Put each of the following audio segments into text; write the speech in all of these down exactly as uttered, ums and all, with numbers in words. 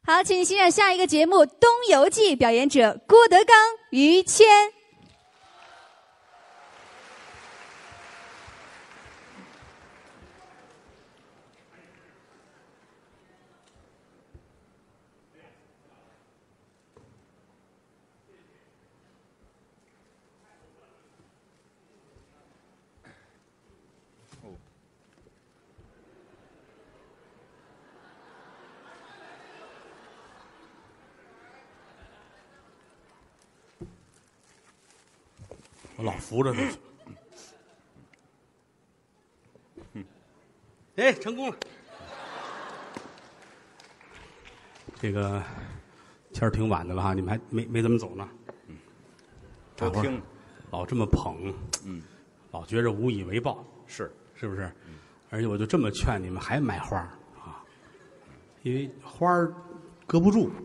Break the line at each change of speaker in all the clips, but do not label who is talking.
好，请欣赏下一个节目《东游记》，表演者郭德纲、于谦。
我老扶着他去。嗯，哎，成功了。这个天儿挺晚的了哈，你们还没没怎么走呢。嗯，
都听，
老这么捧，
嗯，
老觉着无以为报，
是
是不是？嗯，而且我就这么劝你们，还买花啊，因为花儿搁不住。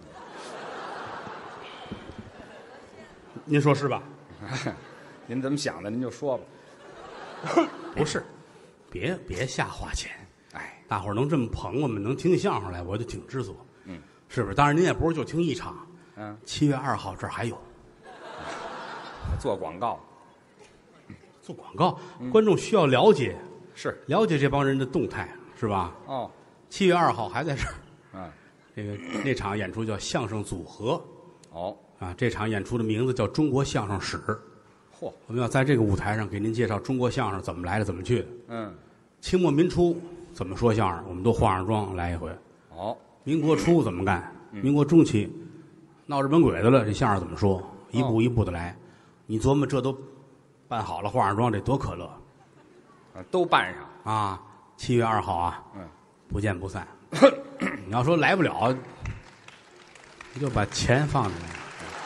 您说是吧？
您怎么想的？您就说吧。
不是，别别瞎花钱。
哎，
大伙儿能这么捧我们，能听相声来，我就挺知足。
嗯，
是不是？当然您也不是就听一场。
嗯，
七月二号这儿还有
做广告，
做广告，观众需要了解，
是
了解这帮人的动态，是吧？
哦，
七月二号还在这儿。
嗯，
这个那场演出叫相声组合
哦，
啊，这场演出的名字叫中国相声史。
嚯，
我们要在这个舞台上给您介绍中国相声怎么来的，怎么去的。
嗯，
清末民初怎么说相声，我们都化上妆来一回。
哦，
民国初怎么干？民国中期闹日本鬼子了，这相声怎么说？一步一步的来。你琢磨这都办好了，化上妆，这多可乐
啊都办上
啊！七月二号啊，
嗯，
不见不散。你要说来不了，你就把钱放进来。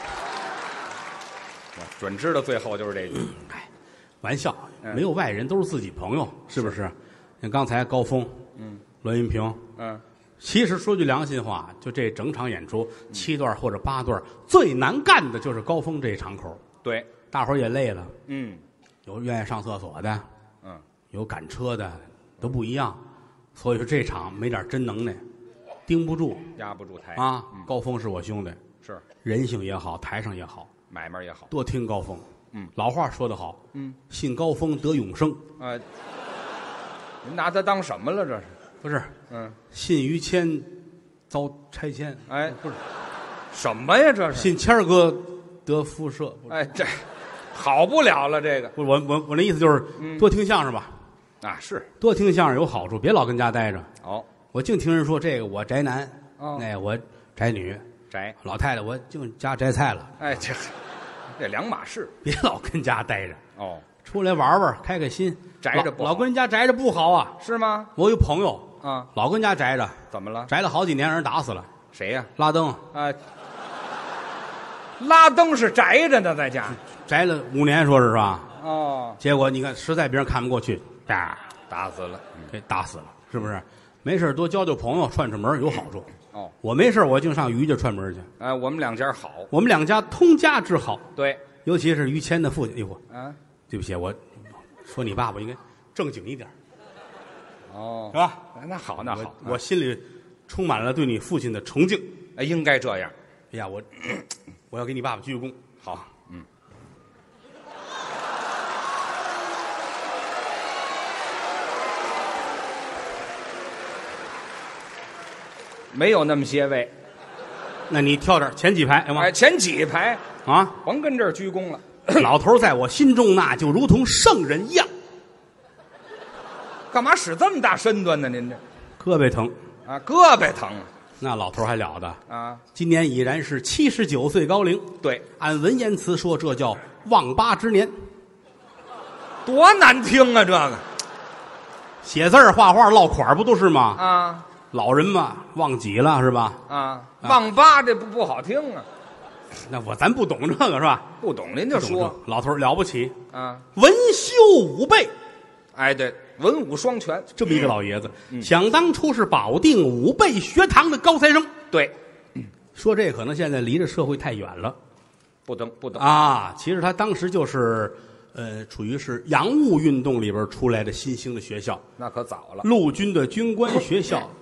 准知道最后就是这句。
哎，玩笑，
嗯
没有外人，都是自己朋友，是不是？像刚才高峰，
嗯，
栾云平，
嗯，
其实说句良心话，就这整场演出七段或者八段，最难干的就是高峰这一场口。
对，
大伙儿也累了，
嗯
有愿意上厕所的，
嗯，
有赶车的，都不一样。所以说这场没点真能耐，盯不住
压不住台
啊。高峰是我兄弟，
是
人性也好，台上也好，
买卖也好。
多听高峰。
嗯，
老话说得好，
嗯，
信高峰得永生。
啊，您拿他当什么了？这是？
不是，
嗯，
信于谦遭拆迁，
哎，
不是，
什么呀？这是？
信谦儿哥得辐射。不是
哎，这好不了了，这个
不是我我我那意思就是多听相声吧，
啊是
多听相声有好处，别老跟家待着。
哦，
我净听人说这个我宅男，
哦
那我宅女，
宅，
老太太我净家摘菜了，
哎这这两码事
别老跟家待着，
哦，
出来玩玩，开开心。
宅着不好
老老跟人家宅着不好啊。
是吗？
我有朋友
啊，
老跟家宅着，
怎么了？
宅了好几年，让人打死了。
谁呀？
拉登
啊，拉登是宅着呢，在家
宅了五年，说是吧？
哦，
结果你看，实在别人看不过去，呀，
打死了。
给打死了，是不是？没事多交交朋友，串串门有好处。
哦，
我没事我净上于家串门去。
哎，我们两家好。
我们两家通家之好，
对，
尤其是于谦的父亲。哎呦，
啊，
对不起，我说你爸爸应该正经一点，
哦
是，吧？
那好，那好，
我我心里充满了对你父亲的崇敬。
哎，应该这样。
哎呀，我我要给你爸爸鞠个躬。
好，嗯，没有那么些位，
那你跳这儿前几排行吗？
哎，前几排
啊，
甭跟这儿鞠躬了。
老头儿在我心中那就如同圣人一样。
干嘛使这么大身段呢？您这
胳膊疼，
啊，胳膊疼
那老头儿还了得？
啊？
今年已然是七十九岁高龄，
对，
按文言词说，这叫望八之年。
多难听啊！这个
写字儿、画画、落款儿不都是吗？
啊
老人嘛，忘几了是吧？
啊，望八这不不好听啊，
那我咱不懂这个是吧？
不懂您就
不懂这
说
个老头儿了不起，
啊。
文修武备，
哎，对，文武双全。
这么一个老爷子，想当初是保定武备学堂的高材生。
对，
说这可能现在离这社会太远了
不等不等
啊，其实他当时就是，呃，处于是洋务运动里边出来的新兴的学校，
那可早了。
陆军的军官学校，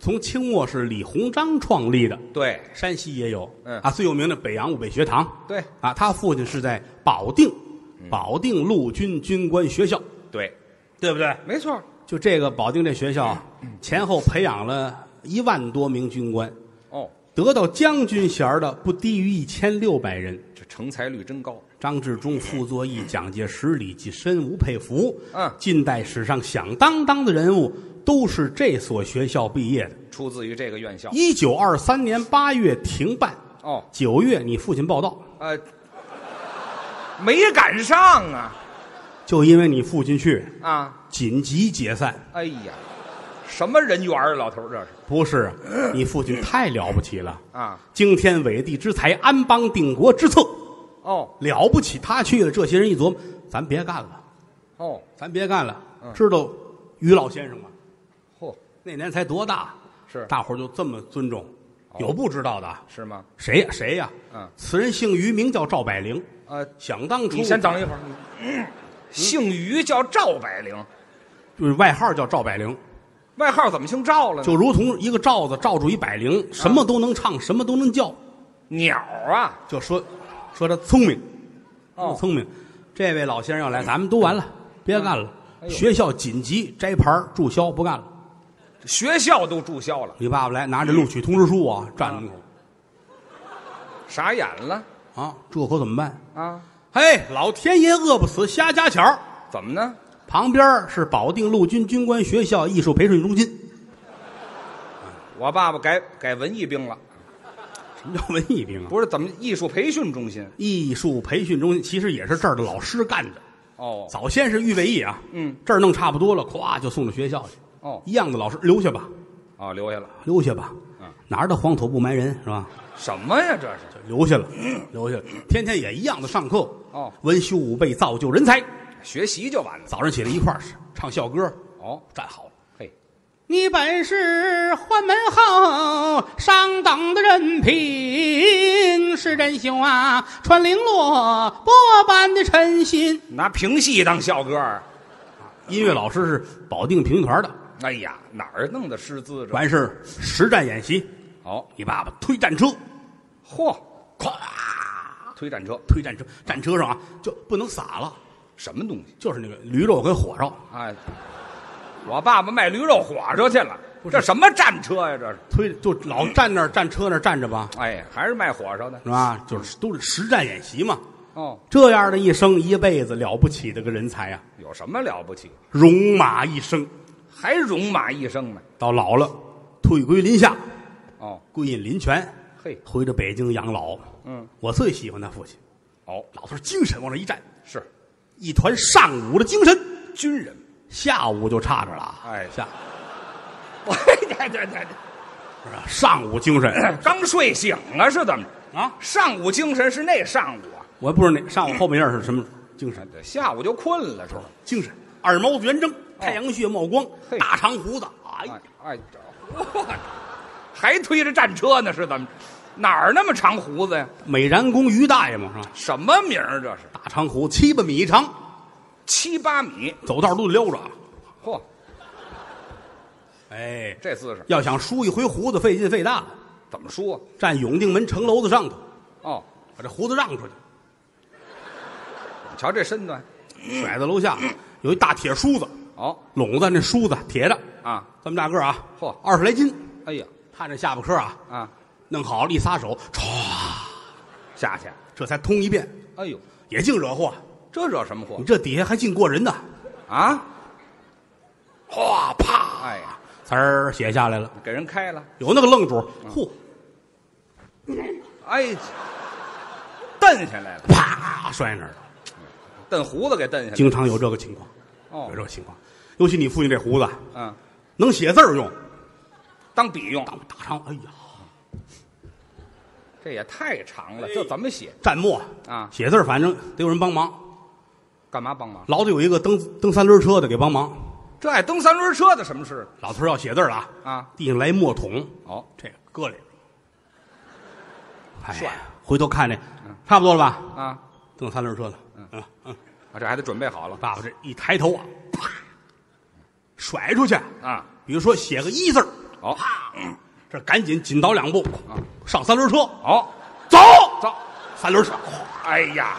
从清末是李鸿章创立的，
对
山西也有，
嗯
啊，最有名的北洋务北学堂，
对
啊，他父亲是在保定，保定陆军军官学校，
对，
对不对？
没错。
就这个保定这学校，前后培养了一万多名军官，
哦，
得到将军衔的不低于一千六百人。
这成才率真高。
张治中、傅作义、蒋介石、李济深、吴佩孚，
嗯
近代史上响当当的人物都是这所学校毕业的。
出自于这个院校。
一九二三年八月停办，
哦，
九月你父亲报道，
呃，没赶上啊
就因为你父亲去，
啊！
紧急解散。
哎呀，什么人缘啊，老头儿这是
不是，你父亲太了不起了，
啊？
惊天伟地之才，安邦定国之策，
哦
了不起。他去了，这些人一琢磨，咱别干了，
哦，
咱别干了。
嗯
知道于老先生吗？
嚯，
那年才多大？
是
大伙儿就这么尊重。有不知道的？
是吗？
谁呀？谁呀？
嗯，
此人姓于，名叫赵百灵。
呃，
想当初，
你先等一会儿。嗯姓于叫赵百灵，
就是外号叫赵百灵，
外号怎么姓赵了呢？
就如同一个罩子罩住一百灵，什么都能唱，什么都能叫。
鸟啊！
就说说他聪明，
哦
聪明。这位老先生要来，咱们都完了，别干了。
哎呦
学校紧急摘牌注销，不干了。
学校都注销了，
你爸爸来拿着录取通知书啊，站门口
傻眼了
啊，这可怎么办？
啊？
嘿，老天爷饿不死瞎家巧。
怎么呢？
旁边是保定陆军军官学校艺术培训中心。
我爸爸改改文艺兵了，
什么叫文艺兵啊？
不是怎么艺术培训中心？
艺术培训中心其实也是这儿的老师干的。
哦
早先是预备役啊，
嗯，
这儿弄差不多了，咵就送到学校去。
哦
一样的老师留下吧，
哦，留下了。
留下吧。
嗯，
哪儿的黄土不埋人是吧？
什么呀？这是
就留下了，留下了。天天也一样的上课。
哦，
文修武备，造就人才。
学习就完了。
早上起来一块儿唱校歌，
哦，
站好了。
嘿，
你本是宦门后上等的人品，是真秀啊，穿绫罗波般的称心。
拿评戏当校歌儿。
音乐老师是保定评剧团的，
哎呀，哪儿弄的师资这？
完事儿实战演习。
哦，
你爸爸推战车，
嚯，
咵
推战车，
推战车，战车上啊就不能撒了，
什么东西？
就是那个驴肉跟火烧，
哎，我爸爸卖驴肉火烧去了，这什么战车呀？这是？
推就老站那儿战车那儿站着吧，
哎，还是卖火烧的。
是吧？就是都是实战演习嘛。
哦，
这样的一生一辈子了不起的个人才啊，
有什么了不起？
戎马一生，
还戎马一生呢？
到老了退归林下，
哦，
归隐林泉，
嘿，
回到北京养老。
嗯，
我最喜欢他父亲，
哦，
老头精神往那一站，
是
一团上午的精神，
军人。
下午就差着了。
哎
下
对对对对，
是吧？上午精神
刚睡醒啊，是怎么着？
啊，
上午精神是那上午啊，
我不知道那上午后半夜是什么精神，
对，下午就困了，是吧？
精神。二毛子圆睁，太阳穴冒光，
嘿
大长胡子，哎
哎哎，这嚯，还推着战车呢，是怎么？哪儿那么长胡子呀？
美髯公于大爷嘛，是吧？
什么名儿这是？
大长胡子七八米长，
七八米，
走道都得撩着。
嚯，
哎，
这姿势
要想梳一回胡子，费劲费大了。
怎么说？
站永定门城楼子上头，
哦，
把这胡子让出去，
你瞧这身段。
甩在楼下，有一大铁梳子，
哦
拢子那梳子铁的，
啊，
这么大个儿啊，
嚯
二十来斤。
哎呀
他这下巴颏啊，
啊，
弄好了，一撒手，歘，
下去。
这才通一遍，
哎呦，
也净惹祸。
这惹什么祸
你这底下还净过人呢，
啊？
哗啪，
哎呀，
词儿写下来了。
给人开了。
有那个愣主，嚯，
哎，蹬下来了，
啪摔那儿了。
蹬胡子给蹬下来。
经常有这个情况，
哦
有这个情况。尤其你父亲这胡子
嗯，
能写字儿用，
当笔用，
当大长，哎呀，
这也太长了，这怎么写
蘸墨
啊？
写字儿反正得有人帮忙，
干嘛帮忙？
老得有一个蹬蹬三轮车的给帮忙。
这爱蹬三轮车的什么事
老头儿要写字儿了啊，
啊？
地上来墨桶，
哦，
这个搁里。哎
帅，
回头看这，差不多了吧？
啊
蹬三轮车了，嗯嗯嗯，
啊，这还得准备好了
爸爸这一抬头啊，啪，甩出去。
啊。
比如说写个一字儿，
哦，
啪，这赶紧紧倒两步，
啊，
上三轮车，
哦，
走
走，
三轮车，
哎呀，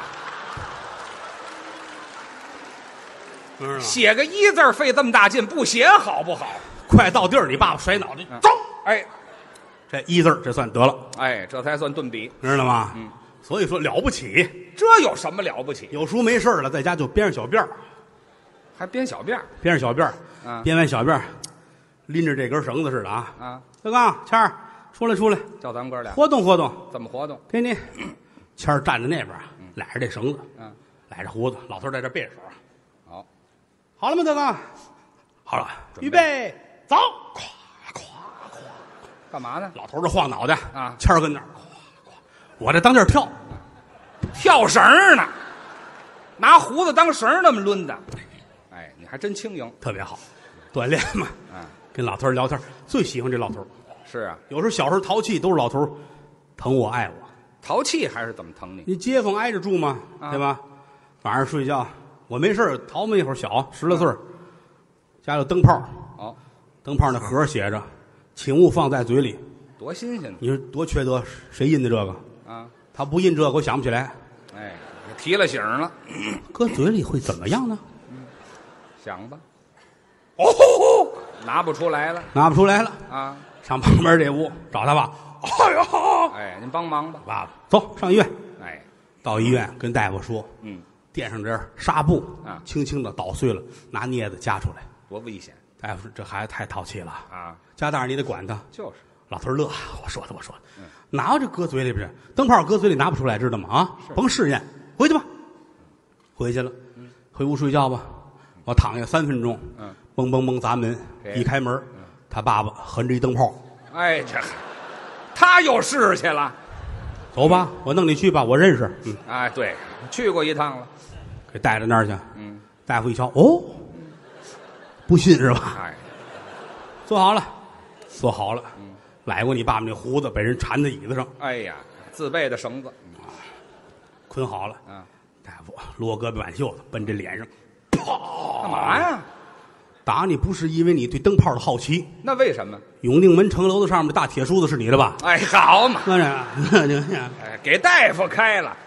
知道吗？
写个一字费这么大劲，不写好不好？
快到地儿，你爸爸甩脑袋，
嗯
走，
哎
这一字儿这算得了，
哎，这才算顿笔。
知道吗？
嗯，
所以说了不起，
这有什么了不起？
有时候没事儿了，在家就编上小辫儿，
还编小辫儿
编上小辫儿，
啊
编完小辫儿，拎着这根绳子似的啊。
啊？
德刚，谦儿，出来出来，
叫咱们哥俩
活动活动，
怎么活动？
给你。谦儿站在那边儿，揽着这绳子，
嗯，
揽着胡子，老头儿在这背着手。
好，
好了吗，德刚？好了，
准备
预备，走！咵咵咵，
干嘛呢？
老头儿这晃脑袋
啊
谦儿跟那儿，咵咵，我这当地儿跳，
跳绳儿呢，拿胡子当绳儿那么抡的。哎，你还真轻盈。
特别好，锻炼嘛。
嗯，
跟老头儿聊天，最喜欢这老头儿。
是啊，
有时候小时候淘气，都是老头儿疼我爱我。
淘气还是怎么疼你？
你街坊挨着住嘛，
啊
对吧？晚上睡觉，我没事儿淘嘛一会儿小，十来岁儿，家有灯泡，
哦，
灯泡那盒儿写着“请勿放在嘴里
多新鲜”，
你说多缺德？谁印的这个？
啊！
他不印这个，我想不起来。
哎，提了醒了，
搁嘴里会怎么样呢？
想吧。哦，拿不出来了
拿不出来了，
啊！
上旁边这屋找他爸。哎呦，
哎，您帮忙吧。
爸爸，走上医院。
哎，
到医院跟大夫说，
嗯，
垫上点纱布，
啊
轻轻的捣碎了，拿镊子夹出来。
多危险
大夫说这孩子太淘气了，
啊！
家大人你得管他。
就是，
老头儿乐，我说的我说的，哪有这搁嘴里边？灯泡搁嘴里拿不出来，知道吗？啊，甭试验，回去吧。回去了，回屋睡觉吧。我躺下三分钟，
嗯，
嘣嘣嘣砸门，
谁
一开门，他爸爸横着一灯泡，
哎，这他又试去了。
走吧，我弄你去吧，我认识。嗯，
哎，对，去过一趟了。
给带到那儿去。
嗯，
大夫一瞧，哦，不信是吧？
哎，
坐好了，坐好了。揽过你爸爸那胡子，被人缠在椅子上，
哎呀，自备的绳子。
捆好了。
啊，
大夫罗胳膊挽袖子，奔这脸上，
干嘛呀？
打你不是因为你对灯泡的好奇。
那为什么？
永定门城楼子上面的大铁梳子是你的吧？
哎，好嘛，
那这这
哎，给大夫开了。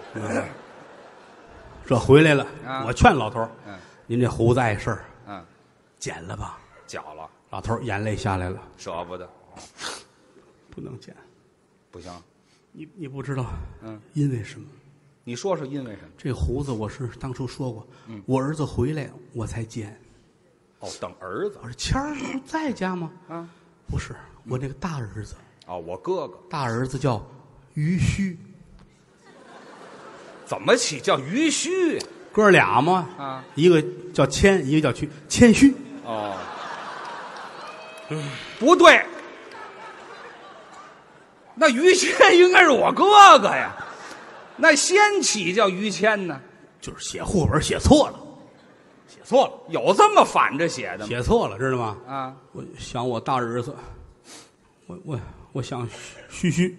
这回来了，
啊
我劝老头儿
嗯
您这胡子碍事儿，
嗯，
剪了吧。
绞了，
老头儿眼泪下来了，
舍不得，
不能剪。
不行。
你你不知道，
嗯，
因为什么？
你说说因为什么？
这胡子我是当初说过，
嗯
我儿子回来我才剪。
哦，等儿子
我说谦儿不在家吗？
啊。
不是，我这个大儿子，
哦，我哥哥
大儿子叫于须，
怎么起叫于须
哥俩嘛，
啊？
一个叫谦，一个叫屈，谦虚。
哦，不对，那于谦应该是我哥哥呀，那先起叫于谦呢？
就是写户本写错了，写错了，
有这么反着写的吗？
写错了，知道吗？
啊，
我想我大儿子，我我我想须须，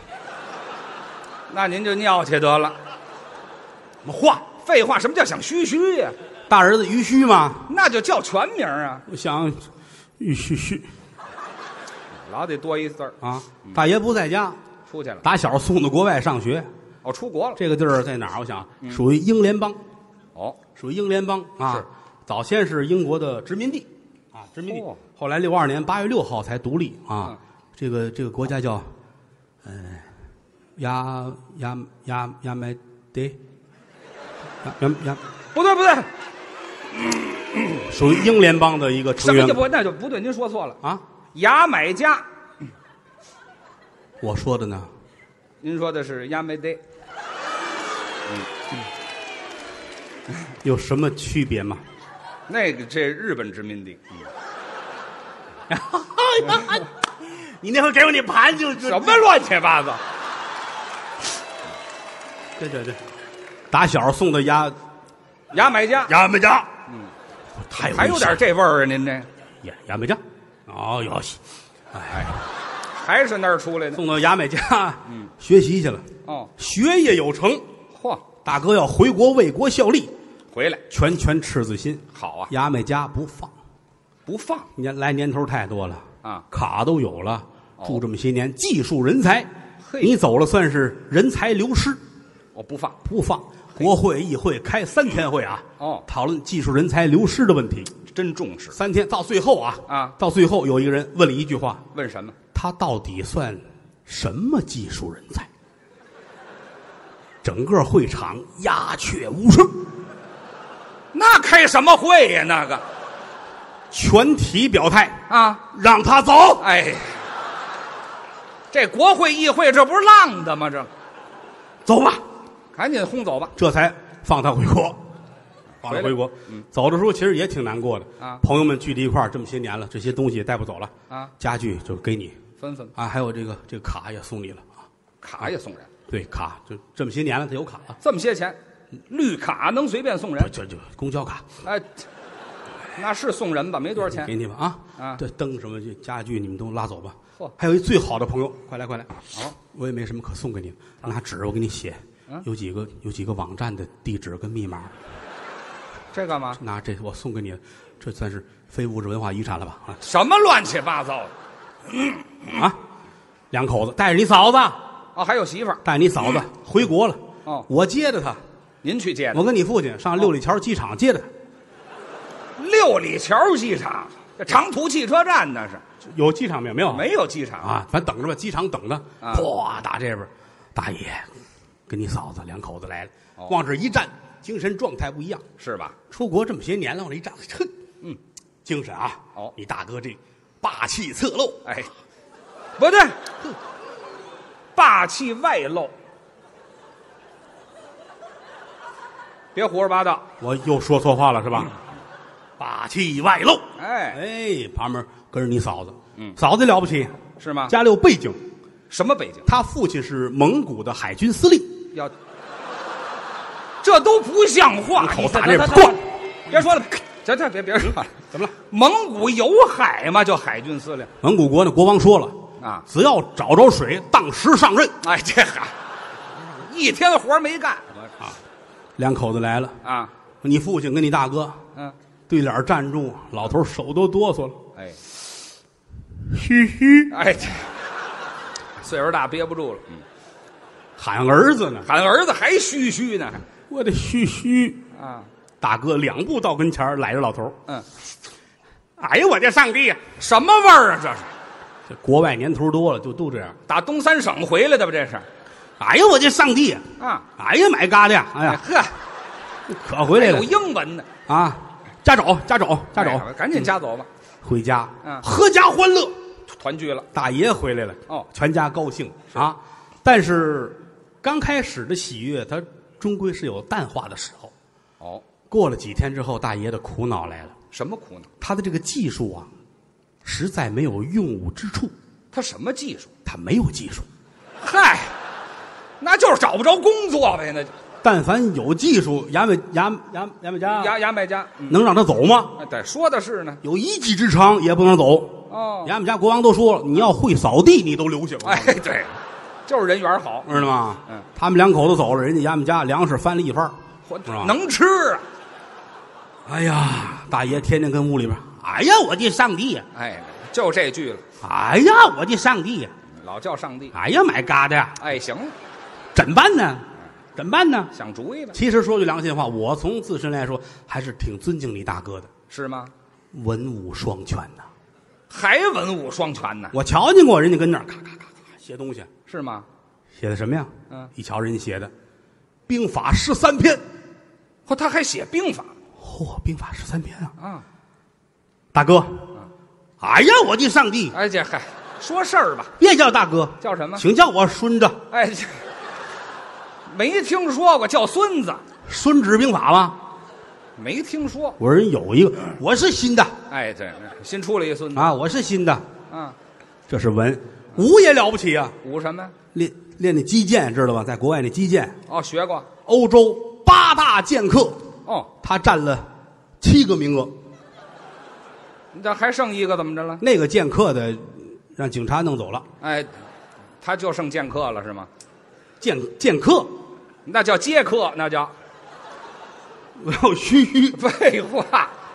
那您就尿去得了。
什么话？
废话，什么叫想须须呀？
大儿子于须嘛，
那就叫全名啊，
我想于须须
老得多一字儿。
啊。大爷不在家，
出去了，
打小送到国外上学。
哦，出国了。
这个地儿在哪儿？我想属于英联邦，
哦，
属于英联邦啊
是。
早先是英国的殖民地啊，殖民地
哦。
后来六二年八月六号才独立啊
嗯。
这个这个国家叫，呃，亚亚亚亚美得，亚亚亚，
不对不对，
属于英联邦的一个成员
什么就不那就不对，您说错了。
啊。
牙买加，
我说的呢，
您说的是牙买得。
有什么区别吗？
那个这日本殖民地，
你那回给我那盘就
什么乱七八糟？
对对对，打小送的牙
牙买加
牙买加，嗯，太
还有点这味儿啊，您这
牙牙买加，哦哟西，
哎，还是那儿出来的。
送到牙买加，嗯，学习去了，
哦，
学业有成，
嚯，
大哥要回国为国效力，
回来
拳拳赤子心，
好啊，
牙买加不放，
不放
年来年头太多了，
啊，
卡都有了，
哦
住这么些年，技术人才，
嘿
你走了算是人才流失，
我不放。
不放。国会议会开三天会啊，
哦，
讨论技术人才流失的问题。
真重视。
三天到最后啊
啊，
到最后有一个人问了一句话：
问什么？
他到底算什么技术人才？整个会场鸦雀无声，
那开什么会呀？那个
全体表态
啊，
让他走。
哎，这国会议会这不是浪的吗？这
走吧，
赶紧轰走吧。
这才放他回国。放他
回来
回国，
嗯
走的时候其实也挺难过的
啊
朋友们聚在一块儿这么些年了，这些东西也带不走了
啊，
家具就给你
分分
啊，还有这个这个卡也送你了啊。
卡也送人，
对，卡就这么些年了，他有卡了，
这么些钱，绿卡能随便送人？
这就公交卡
哎，那是送人吧？没多少钱
给你吧啊
啊
这灯什么这家具你们都拉走吧。
嚯
还有一最好的朋友，快来快来，
好，
我也没什么可送给你，拿纸我给你写
嗯，
有几个有几个网站的地址跟密码，
这干嘛？
拿这我送给你，这算是非物质文化遗产了吧？啊
什么乱七八糟的？
啊，两口子带着你嫂子，
哦，还有媳妇儿，
带你嫂子回国了。
哦
我接的他，
您去接的？
我跟你父亲上六里桥机场接的他，
六里桥机场，这长途汽车站那是
有机场没有？没有，
没有机场
啊，反正等着吧，机场等着。
啊
嚯，打这边，大爷跟你嫂子两口子来了，
哦
往这一站，精神状态不一样。
是吧？
出国这么些年了，往这一站，哼，
嗯，
精神啊。
哦
你大哥这霸气侧漏，
哎，不对，霸气外露，别胡说八道。
我又说错话了是吧？霸气外露。
哎，
哎，旁边跟着你嫂子，
嗯
嫂子了不起，
是吗？
家里有背景，
什么北京？
他父亲是蒙古的海军司令。
要，这都不像话！
口
你
打这边
这
咣
别说了，行行，别别说了。
怎么了？
蒙古有海吗？就海军司令
蒙古国的国王说了，
啊！
只要找着水，当时上任。
哎，这海一天活没干
两口子来了，
啊！
你父亲跟你大哥
嗯，
对脸站住，老头手都哆嗦了，
哎
嘘嘘，
哎，这岁数大憋不住了，嗯，
喊儿子呢，
喊儿子还嘘嘘呢，
我的嘘嘘。
还啊，
大哥两步到跟前儿揽着老头儿，
嗯，
哎呀，我的上帝呀！
什么味儿啊？这是
这国外年头多了，就都这样。
打东三省回来的吧？这是
哎呀，我的上帝呀！
啊！
哎呀，买嘎的呀！哎呀，
呵，
可回来了
还有英文呢，
啊！家走，家走，家走，
哎赶紧家走吧，
回家，
嗯
阖家欢乐。
团聚了。
大爷回来了，
哦
全家高兴啊！但是刚开始的喜悦，它终归是有淡化的时候。
哦，
过了几天之后，大爷的苦恼来了，
什么苦恼？
他的这个技术啊，实在没有用武之处，
他什么技术？
他没有技术。
嗨，那就是找不着工作呗。那就
但凡有技术，牙买牙牙牙买加
牙牙买加，嗯，
能让他走吗？
哎对，说的是呢。
有一技之长也不能走。
哦，
牙买加国王都说了，你要会扫地，你都留下。
哎，对，就是人缘好，
知道吗？
嗯，
他们两口子走了，人家牙买加粮食翻了一番。
我
是吧
能吃啊。
哎呀，大爷天天跟屋里边，哎呀，我的上帝呀！
哎，就这句了，
哎呀，我的上帝呀！
老叫上帝。
哎呀，买嘎的呀！
哎，行了，
怎办呢？怎办呢？
想主意吧？
其实说句良心话，我从自身来说，还是挺尊敬你大哥的，
是吗？
文武双全呐。
还文武双全呢？
我瞧见过人家跟那儿咔咔咔咔写东西，
是吗？
写的什么呀？
嗯，
一瞧人家写的，兵法十三篇。
嚯，他还写兵法
嚯、兵法十三篇啊！
啊！
大哥，哎呀，我的上帝！
哎，这嗨，说事儿吧，
别叫大哥，
叫什么？
请叫我孙子。
哎，这没听说过叫孙子，
孙子兵法吗？
没听说。
我人有一个，我是新的
哎，对，新出了一孙子
啊，我是新的。
啊，
这是文，武也了不起啊！
武什么呀？
练练那击剑，知道吧？在国外那击剑，
哦，学过。
欧洲八大剑客，
哦，
他占了七个名额。
你这还剩一个怎么着了？
那个剑客的让警察弄走了。
哎，他就剩剑客了是吗？
剑剑客，
那叫接客，那叫
我要嘘嘘。
废话。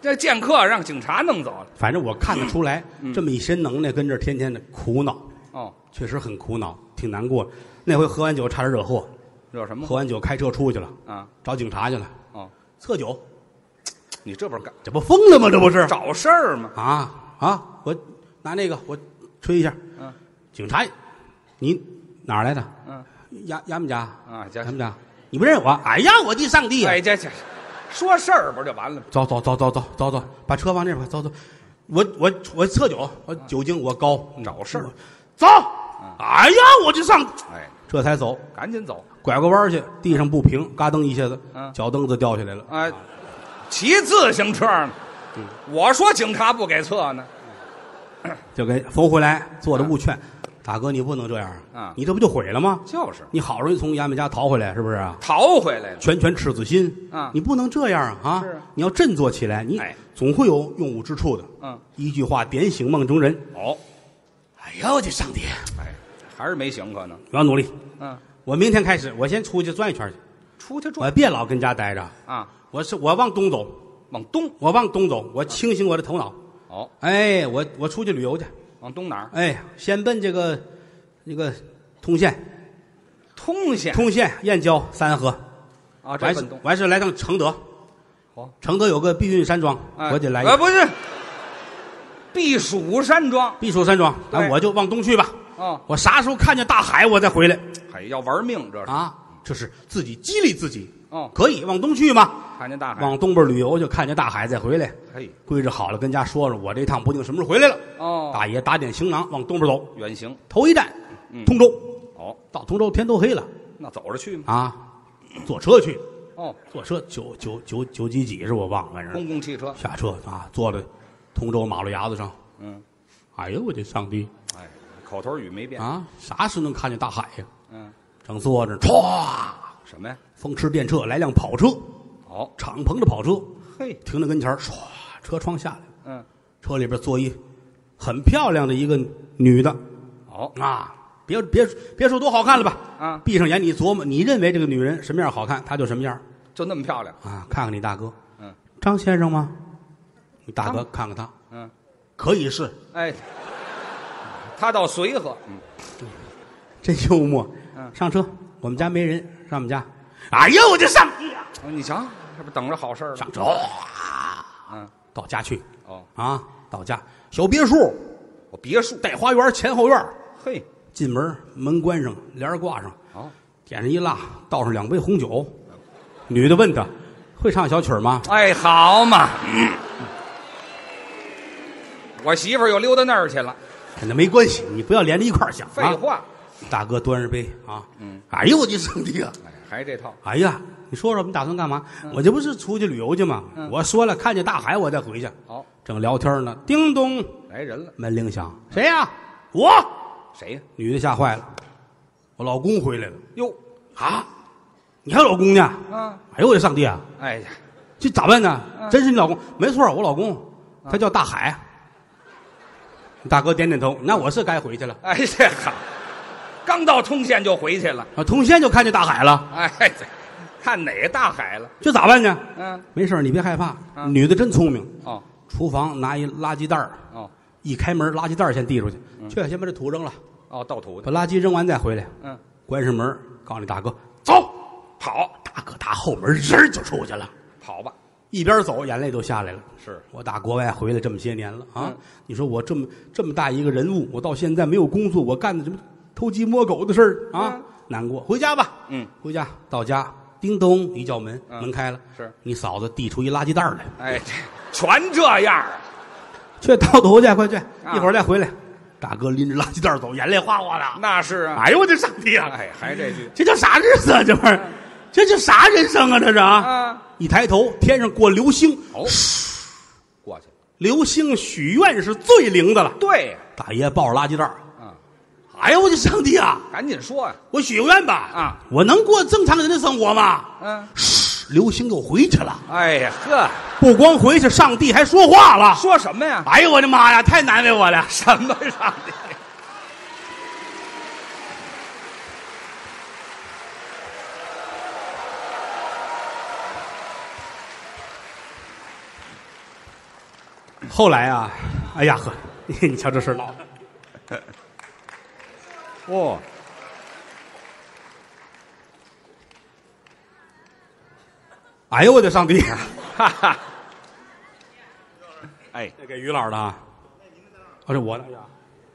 这见客让警察弄走了。
反正我看得出来，
嗯、
这么一身能耐，跟这儿天天的苦恼。
哦，
确实很苦恼，挺难过。那回喝完酒差点惹祸，
惹什么？
喝完酒开车出去了
啊，
找警察去了。
哦，
测酒，
你这不是干？
这不疯了吗？这不是
找事儿吗？
啊啊！我拿那个我吹一下。
嗯，
警察，你哪儿来的？
嗯，
衙衙门家
啊，
衙门家，你不认识我？哎呀，我的上帝！
哎，这这说事儿不就完了吗？
走走走走走走走，把车往那边走走。我我我测酒，我酒精我高，
找事儿。
走！哎呀，我就上，
哎，
这才走，
赶紧走，
拐个弯去，地上不平，嘎噔一下子，
嗯，
脚蹬子掉下来了。
哎，骑自行车呢？
嗯，
我说警察不给测呢，
就给扶回来，做着误劝，大哥你不能这样
啊，
你这不就毁了吗？
就是，
你好容易从衙门家逃回来，是不是啊？
逃回来了，
拳拳赤子心
啊，
你不能这样啊！
是，
你要振作起来，你总会有用武之处的。
嗯，
一句话点醒梦中人。
哦，
哎呀，我的上帝！
哎。还是没醒，可能
我要努力。
嗯，
我明天开始，我先出去转一圈去。
出去转，
我别老跟家待着
啊！
我是我往东走，
往东，
我往东走，我清醒我的头脑。
哦，
哎，我我出去旅游去。
往东哪儿？
哎，先奔这个那个通县，
通县，
通县、燕郊、三河。
啊，这奔东。
完事来趟承德。
哦，
承德有个避孕山庄，
哎、
我得来一。
啊，不是，避暑山庄。
避暑山庄，那我就往东去吧。
哦，
我啥时候看见大海，我再回来。
还要玩命，这是
啊，这是自己激励自己。
哦，
可以往东去吗？
看见大海，
往东边旅游就看见大海，再回来。
嘿，
归置好了，跟家说说，我这趟不定什么时候回来了。
哦，
大爷打点行囊往东边走，
远行。
头一站，
嗯、
通州。
哦，
到通州天都黑了，
那走着去吗？
啊，坐车去。
哦，
坐车九九九九几几是我忘了，反正
公共汽车
下车啊，坐在通州马路牙子上。
嗯，
哎呦我的上帝！
哎，口头语没变
啊，啥时能看见大海呀？
嗯，
正坐着，歘，
什么呀？
风驰电掣来辆跑车。
哦，
敞篷的跑车，
嘿，
停在跟前唰，车窗下来，
嗯，
车里边坐一很漂亮的一个女的。
哦
啊，别别别说多好看了吧，
啊，
闭上眼你琢磨，你认为这个女人什么样好看，她就什么样，
就那么漂亮
啊。看看你大哥，
嗯，
张先生吗？你大哥看看他，
嗯，
可以是，
哎，他倒随和，嗯，
真幽默。
嗯，
上车，我们家没人，上我们家。哎呀，我就上去呀！
你瞧，这不等着好事儿
上车，哇，
嗯，
到家去。
哦，
啊，到家，小别墅，
我别墅
带花园，前后院。
嘿，
进门门关上，帘挂上，
好，
点上一蜡，倒上两杯红酒。女的问他，会唱小曲吗？
哎，好嘛，嗯、我媳妇儿又溜到那儿去了。
跟那没关系，你不要连着一块儿想。
废话，
啊，大哥端着杯啊，
嗯，
哎呦我的上帝啊！
哎，还这套。
哎呀，你说说我们打算干嘛？
嗯、
我这不是出去旅游去吗？
嗯、
我说了，看见大海我再回去。
好，
正聊天呢，叮咚，
来人了，
门铃响，谁呀？我。
谁呀？
女的吓坏了，我老公回来了。
哟，
啊，你还有老公呢？
啊，
哎呦我的上帝啊！
哎呀，
这咋办呢？
嗯、
真是你老公？没错，我老公，他叫大海。大哥点点头，那我是该回去了。
哎这好，刚到通县就回去了。
啊，通县就看见大海了。
哎，这看哪个大海了？
这咋办呢？
嗯，
没事你别害怕。
嗯、
女的真聪明。
哦，
厨房拿一垃圾袋儿。
哦，
一开门，垃圾袋先递出去。嗯、去，先把这土扔了。
哦，倒土
把垃圾扔完再回来。
嗯，
关上门，告诉你大哥走，
跑。
大哥打后门人就出去了。
跑吧。
一边走，眼泪都下来了。
是
我打国外回来这么些年了啊！
嗯、
你说我这么这么大一个人物，我到现在没有工作，我干的什么偷鸡摸狗的事儿啊？嗯、难过，回家吧。
嗯，
回家到家，叮咚一叫门，
嗯、
门开了。
是
你嫂子递出一垃圾袋来。
哎，全这样啊！
去倒头去，快去！
啊、
一会儿再回来。大哥拎着垃圾袋走，眼泪哗哗的。
那是啊！
哎呦我的上帝啊！
哎，还这句，
这叫啥日子啊？这玩意儿，这叫啥人生啊？这是啊！
啊！
一抬头，天上过流星。
哦，过去了。
流星许愿是最灵的了。
对呀，
大爷抱着垃圾袋儿，
嗯，
哎呀，我的上帝啊！
赶紧说呀，
我许个愿吧，
啊，
我能过正常人的生活吗？
嗯，
流星又回去了。
哎呀呵，
不光回去，上帝还说话了。
说什么呀？
哎呦我的妈呀，太难为我了。
什么上帝？
后来啊，哎呀呵，你瞧这事闹的，
哦，
哎呦我的上帝！
哈哈，哎，
这给于老师的啊，哦，这我的呀。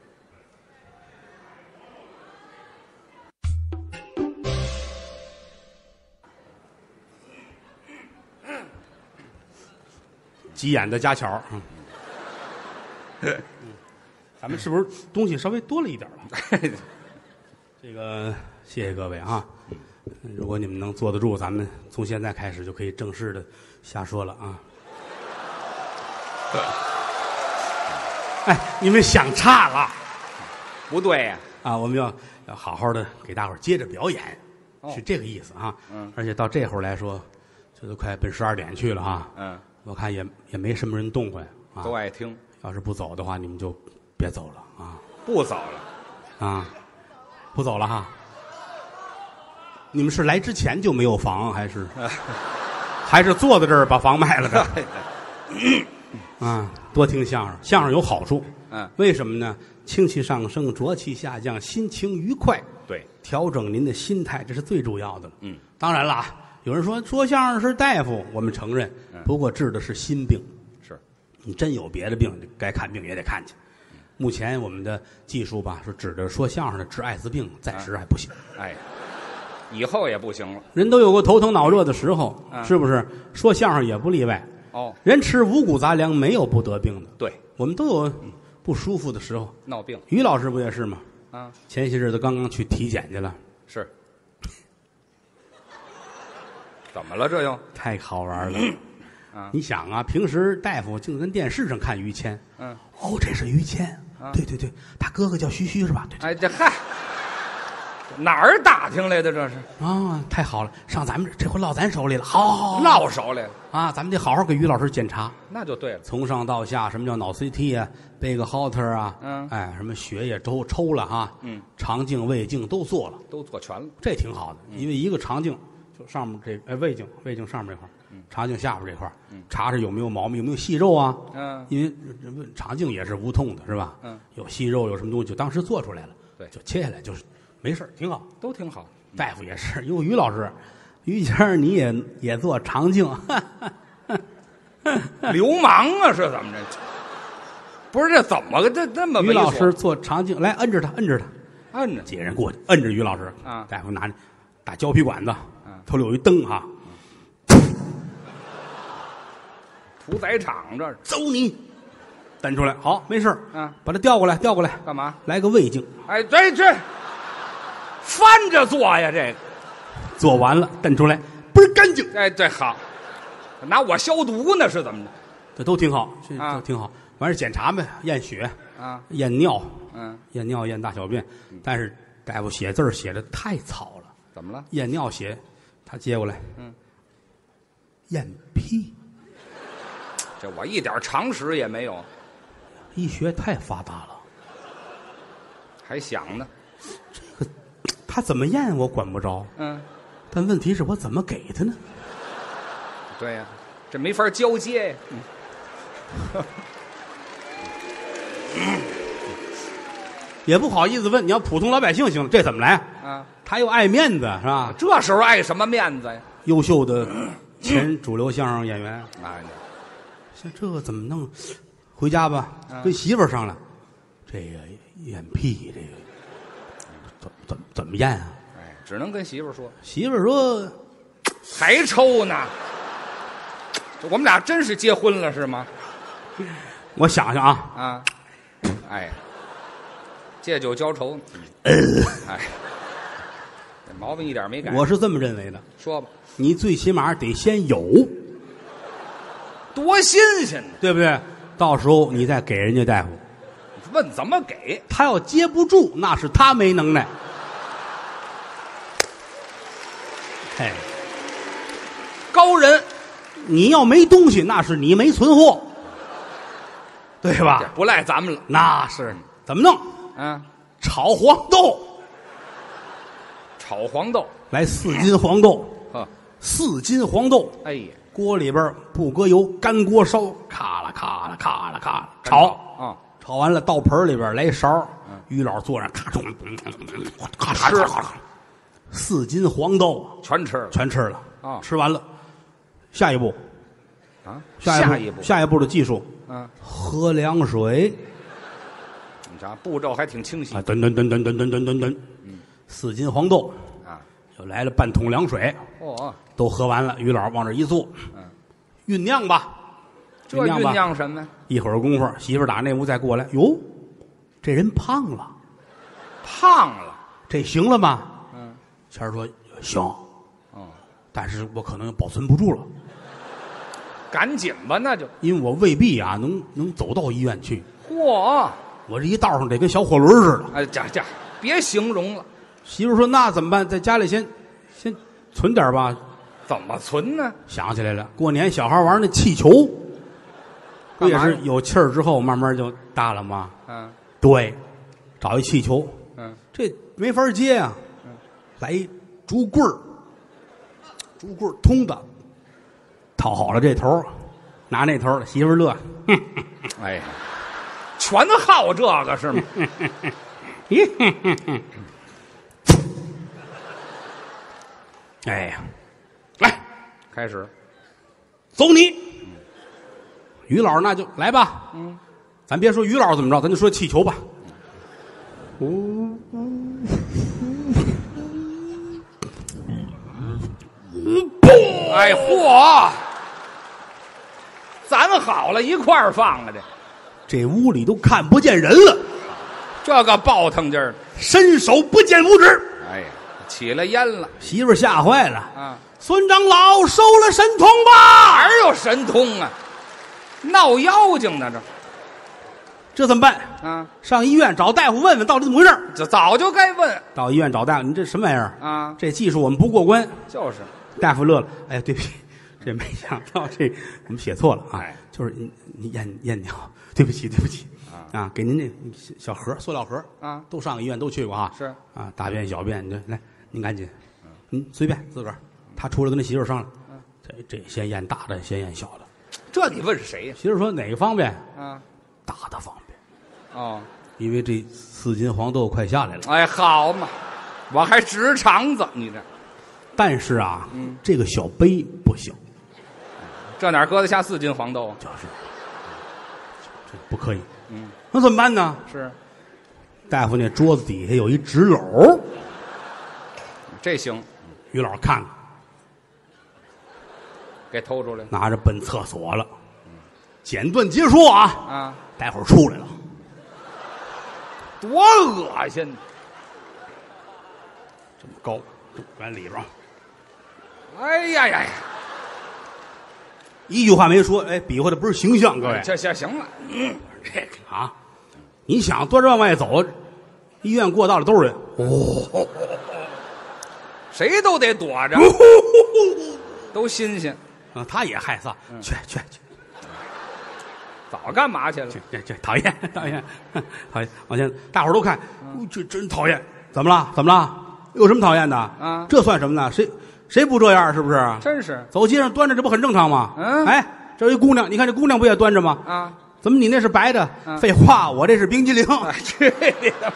急眼的家巧，嗯，咱们是不是东西稍微多了一点了？这个谢谢各位啊！如果你们能坐得住，咱们从现在开始就可以正式的瞎说了啊！哎，你们想差了
不对呀、
啊！我们要要好好的给大伙儿接着表演，
哦
是这个意思啊！
嗯，
而且到这会儿来说，这都快奔十二点去了哈。
嗯，
我看也也没什么人动换啊。
都爱听，
要是不走的话，你们就别走了啊
不走了。
啊！不走了哈。你们是来之前就没有房，还是还是坐在这儿把房卖了的？啊，多听相声，相声有好处。
嗯，
为什么呢？清气上升，浊气下降，心情愉快，
对，
调整您的心态，这是最主要的。
嗯，
当然了啊，有人说说相声是大夫，我们承认，不过治的是心病。
是，
你真有别的病，该看病也得看去。目前我们的技术吧，说指着说相声的治艾滋病，暂时还不行。
哎，以后也不行了。
人都有过头疼脑热的时候，
嗯
是不是？说相声也不例外。
哦，
人吃五谷杂粮，没有不得病的。
对，
我们都有不舒服的时候。
闹病
于老师不也是吗？
啊，
前些日子刚刚去体检去了，
是。怎么了？这又？
太好玩了。
啊，
你想啊，平时大夫净跟电视上看于谦。
嗯，
哦，这是于谦。
啊
对对对，他哥哥叫徐徐是吧？对对。
哎，这嗨，哪儿打听来的？这是
啊，太好了，上咱们这这回落咱手里了。好，好，好，
落手来了，
啊，咱们得好好给于老师检查，
那就对了。
从上到下，什么叫脑 C T 啊，贝个 Holter 啊，
嗯
哎，什么血也都抽了哈，
嗯，
肠镜、胃镜都做了，
都做全了。
这挺好的，因为一个肠镜就上面这哎胃镜，胃镜上面这块儿，
嗯
肠镜下边这块儿，查查有没有毛病，有没有息肉啊，
嗯，
因为肠镜也是无痛的，是吧？
嗯，
有息肉有什么东西就当时做出来了，
对
就切下来就是没事儿挺好。
都挺好。
大夫也是，因为于老师，于谦儿你也也做肠镜，
流氓啊，是怎么着？不是这怎么个这这么猥琐
于老师做肠镜，来摁着他，摁着他，
摁着
几个人过去摁着于老师
啊
大夫拿着大胶皮管子，
嗯
头里有一灯哈，
屠宰场这是
走你，蹬出来，好，没事儿
啊，
把他调过来，调过来，
干嘛？
来个胃镜，
哎，对这翻着做呀，这个
做完了蹬出来，倍儿干净，
哎这好，拿我消毒呢是怎么着？
这都挺好，这
啊
都挺好。完事检查呗，验血、
啊，
验尿、
嗯，
验尿、验大小便，但是大夫写字儿写的太草了。
怎么了？
验尿血，他接过来，
嗯，
验屁，
这我一点常识也没有，
医学太发达了，
还想呢。
他怎么验我管不着，
嗯，
但问题是我怎么给他呢？
对呀、这没法交接呀。
也不好意思问，你要普通老百姓行了，这怎么来？
啊，
他又爱面子是吧？
这时候爱什么面子呀？
优秀的前主流相声演员，
哎，
像这个怎么弄？回家吧，
嗯
跟媳妇儿商量，这个验屁，这个怎怎怎么验啊？
哎，只能跟媳妇儿说，
媳妇儿说，
还抽呢。我们俩真是结婚了是吗？
我想想啊，
啊，哎，借酒浇愁。
呃
哎，这毛病一点没改。
我是这么认为的，
说吧，
你最起码得先有，
多新鲜呢！
对不对？到时候你再给人家大夫，
问怎么给？
他要接不住，那是他没能耐。哎，
高人
你要没东西，那是你没存货，对
这
吧？
不赖咱们了。
那是怎么弄？
啊，
炒黄豆，
炒黄豆。
来四斤黄豆，
呵，
四斤黄豆，
哎呀，
锅里边不搁油，干锅烧，咔啦咔啦咔啦咔啦炒
啊，
炒完了倒盆里边来一勺，于老坐上咔嚓咔嚓咔嚓，四斤黄豆
全吃了
全吃了
啊，
吃完了，下一步
啊，
下
下一步
下一步的技术，
嗯，
喝凉水
你瞧步骤还挺清晰
啊，噔噔噔噔噔噔噔噔噔，四斤黄豆
啊，
又来了半桶凉水，
哦，
都喝完了，于老往这一坐，
嗯，
酝酿吧，
这酝
吧
酿什么呀？
一会儿功夫，媳妇儿打那屋再过来，哟，这人胖了，
胖了，
这行了吗？
嗯，
谦儿说行，
哦，
但是我可能保存不住了，
赶紧吧，那就，
因为我未必啊能能走到医院去，
嚯，
我这一道上得跟小火轮似的。
哎，这这别形容了，
媳妇儿说那怎么办？在家里先先存点吧。
怎么存呢？
想起来了，过年小孩玩那气球，不也是有气儿之后慢慢就大了吗？
嗯
对，找一气球，
嗯，
这没法接啊，来一竹棍儿，竹棍儿通的，套好了这头，拿那头，媳妇儿乐，哼
哎呀，全好这个是吗？
哎呀，来，
开始，
走你！于老那就来吧，嗯，咱别说于老怎么着，咱就说气球吧。
哎嚯，咱好了一块儿放了这，
这屋里都看不见人了，
这个爆腾劲儿，
伸手不见五指。
哎呀，起了烟了
媳妇儿吓坏了
啊！
孙长老收了神通吧？
哪有神通啊？闹妖精呢这
这怎么办？
啊？
上医院找大夫问问到底怎么回事。
这早就该问
到医院找大夫，你这什么玩意儿？
啊！
这技术我们不过关。
就是
大夫乐了，哎呀，对不起，这没想到这我们写错了啊，
哎
就是你你验验尿，对不起对不起
啊
啊，给您这小盒塑料盒
啊，
都上医院都去过啊，
是
啊，大便小便，你来您赶紧，嗯，随便自个儿，他出来跟他媳妇儿商量，这这先验大的，先验小的。
这你问谁呀？
媳妇儿说哪个方便？
啊，
大的方便，
哦，
因为这四斤黄豆快下来了。
哎，好嘛，我还直肠子，你这
但是啊，
嗯
这个小杯不行，
这哪搁得下四斤黄豆啊？
就是这不可以。
嗯，
那怎么办呢？
是，
大夫那桌子底下有一纸篓，
这行，
于老看看，
给偷出来
拿着奔厕所了。简短结束啊，
啊，
待会儿出来了，
多恶心！
这么高，往里边儿
哎呀呀呀！
一句话没说，哎，比划的不是形象，各位
这这行了，
这个啊，你想多少往外走，医院过道里都是人，哦，
谁都得躲着，都新鲜。
啊，他也害臊，去去去。
早干嘛去了？
这这讨厌讨厌讨厌！往前，大伙儿都看，哦这真讨厌。怎么了？怎么了？有什么讨厌的？
啊
这算什么呢？谁谁不这样？是不是？
真是
走街上端着，这不很正常吗？
嗯
哎，这有一姑娘，你看这姑娘不也端着吗？
啊！
怎么你那是白的？
嗯
废话，我这是冰激凌。
哎，去你的！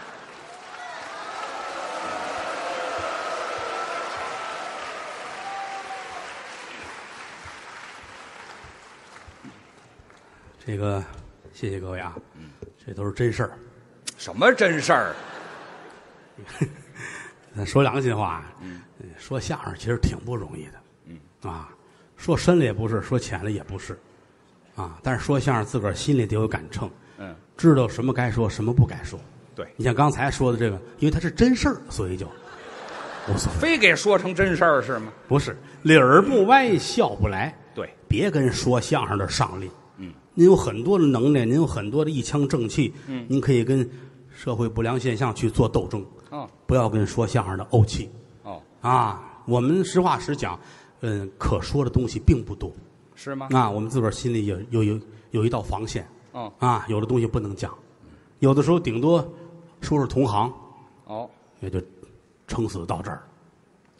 这个，谢谢各位啊，这都是真事儿。
什么真事儿？
咱说良心话，嗯，说相声其实挺不容易的，嗯啊，说深了也不是，说浅了也不是，啊，但是说相声自个儿心里得有杆秤，
嗯，
知道什么该说，什么不该说。
对，
你像刚才说的这个，因为它是真事儿，所以就无所谓。
非给说成真事儿是吗？
不是理儿不歪，笑不来。
对，
别跟说相声的上力。
嗯，
您有很多的能耐，您有很多的一腔正气。
嗯，
您可以跟社会不良现象去做斗争。
哦
不要跟说相声的怄气。
哦，
啊，我们实话实讲，嗯，可说的东西并不多。
是吗？
啊，我们自个儿心里有有有有一道防线。
哦
啊，有的东西不能讲，有的时候顶多说说同行，
哦，
也就撑死到这儿。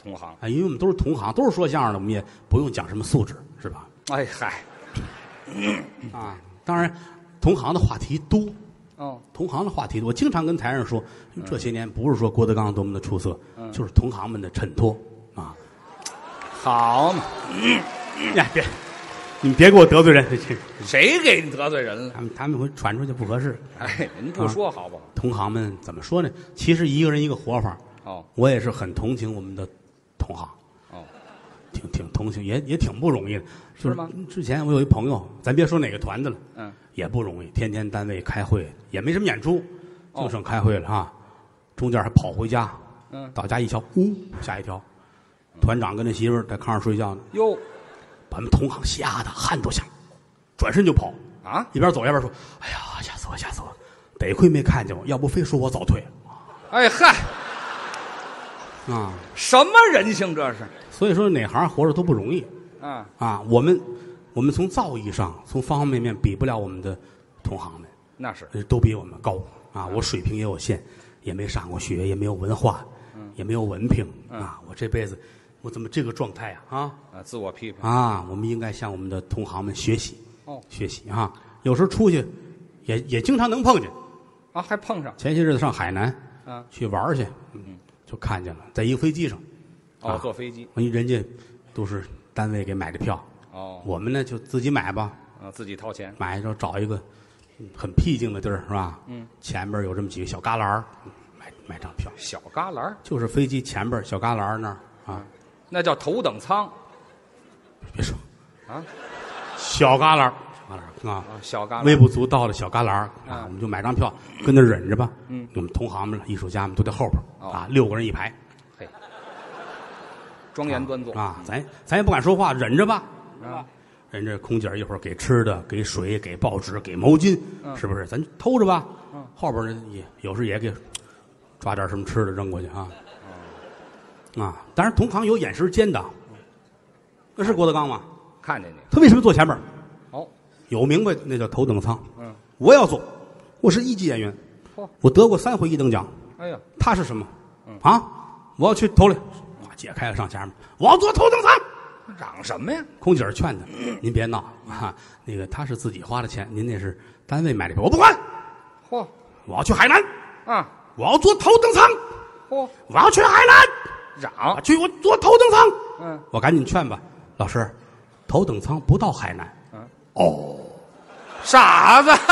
同行。
啊，因为我们都是同行，都是说相声的，我们也不用讲什么素质，是吧？
哎嗨，
啊，当然，同行的话题多。
哦，
同行的话题多，我经常跟台上说，这些年不是说郭德纲多么的出色，嗯、就是同行们的衬托啊。
好嘛，
呀、嗯，别，你们别给我得罪人，
谁给你得罪人了？
他们他们会传出去不合适。
哎，您不说好不好？
啊、同行们怎么说呢？其实一个人一个活法。
哦，
我也是很同情我们的同行。
哦，
挺挺同情，也也挺不容易的。
是吗？
之前我有一朋友，咱别说哪个团的了，
嗯，
也不容易，天天单位开会，也没什么演出，就剩开会了啊。中间还跑回家，
嗯，
到家一瞧，呜，吓一跳。团长跟那媳妇儿在炕上睡觉呢，
哟，
把我们同行吓得汗都响，转身就跑
啊，
一边走一边说：“哎呀，吓死我，吓死我！得亏没看见我，要不非说我早退了。”
哎嗨，
啊，
什么人性这是？
所以说哪行活着都不容易。
啊
啊，我们我们从造诣上，从方方面面比不了我们的同行们，
那是
都比我们高啊！我水平也有限，也没上过学，也没有文化，嗯、也没有文凭、嗯、啊！我这辈子我怎么这个状态啊？啊
啊！自我批评
啊！我们应该向我们的同行们学习
哦，
学习啊！有时候出去也也经常能碰见
啊，还碰上。
前些日子上海南
啊
去玩去，嗯，就看见了，在一个飞机上
哦，
啊、
坐飞机，
人家都是单位给买的票。
哦，
我们呢就自己买吧，
啊，自己掏钱
买就找一个很僻静的地儿，是吧？
嗯，
前边有这么几个小旮旯，买买张票。
小旮旯
就是飞机前边小旮旯那儿啊，
那叫头等舱。
别说
啊，
小旮旯，小旮旯啊，
小旮旯
微不足道的小旮旯啊，我们就买张票，跟那忍着吧。嗯，我们同行们、艺术家们都在后边啊，六个人一排，
嘿，庄严端坐
啊，咱咱也不敢说话，忍着吧。啊，人这空姐一会儿给吃的，给水，给报纸，给毛巾，
嗯、
是不是？咱偷着吧。
嗯，
后边人也有时也给抓点什么吃的扔过去啊。嗯、啊，当然同行有眼神尖的，那是郭德纲吗？
看见你，
他为什么坐前面？
哦，
有明白，那叫头等舱。
嗯，
我要坐，我是一级演员，
哦、
我得过三回一等奖。
哎呀，
他是什么？
嗯、
啊，我要去头里，啊，解开了上前面，我要坐头等舱。
嚷什么呀？
空姐劝他：“您别闹啊，那个他是自己花的钱，您那是单位买的票，我不管。
嚯，
我要去海南
啊，
我要坐头等舱。
嚯，
我要去海南，
嚷
我去我坐头等舱。
嗯，
我赶紧劝吧，老师，头等舱不到海南。
嗯，
哦，
傻子。”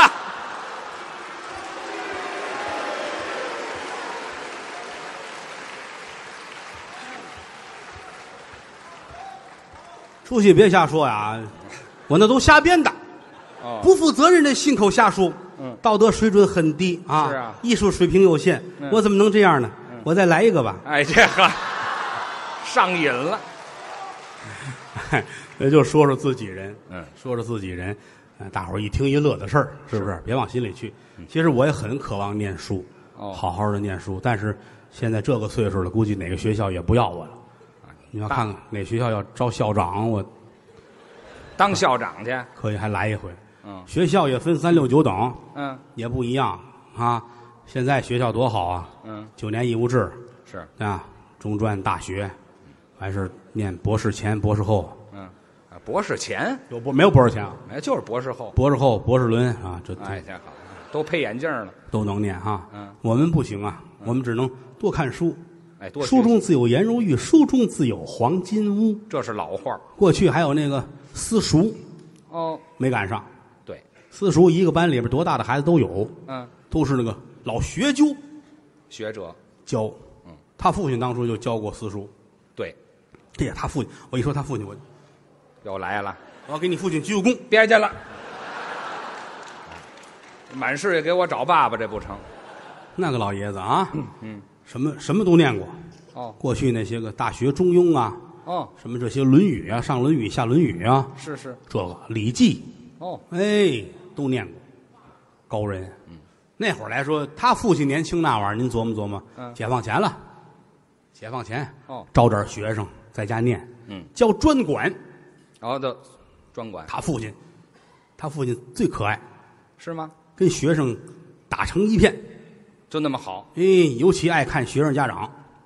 出去别瞎说呀，我那都瞎编的，
哦，
不负责任的信口瞎说，
嗯，
道德水准很低啊，
是啊，
艺术水平有限，
嗯、
我怎么能这样呢？
嗯、
我再来一个吧。
哎，这个上瘾了，
也就说说自己人，
嗯，
说说自己人，呃，大伙儿一听一乐的事儿，是不是？别往心里去。其实我也很渴望念书，
哦，
好好的念书，但是现在这个岁数了，估计哪个学校也不要我了。你要看看哪学校要招校长，我
当校长去，
可以还来一回。
嗯，
学校也分三六九等，
嗯，
也不一样啊。现在学校多好啊，
嗯，
九年义务制
是
啊，中专、大学，还是念博士前、博士后。
嗯，啊，博士前
有博没有博士前啊？
哎，就是博士后，
博士后、博士伦啊，这
哎，这好，都配眼镜了，
都能念哈。
嗯，
我们不行啊，我们只能多看书。
哎，多
书中自有颜如玉，书中自有黄金屋。
这是老话。
过去还有那个私塾，
哦，
没赶上。
对，
私塾一个班里边多大的孩子都有，
嗯，
都是那个老学究，
学者
教。
嗯，
他父亲当初就教过私塾。
对，
这呀，他父亲，我一说他父亲，我
又来了，
我要给你父亲鞠个躬。
别去了，满世界给我找爸爸，这不成？
那个老爷子啊，
嗯。嗯，
什么什么都念过。
哦，
过去那些个大学、中庸啊，
哦，
什么这些《论语》啊，上《论语》下《论语》啊，
是是，
这个《礼记》
哦，
哎，都念过，高人。嗯，那会儿来说，他父亲年轻那玩意儿，您琢磨琢磨。
嗯，
解放前了，解放前
哦，
招点学生在家念，
嗯，
教专管。
然后的专管，
他父亲，他父亲最可爱，
是吗？
跟学生打成一片。
就那么好，
哎，尤其爱看学生家长。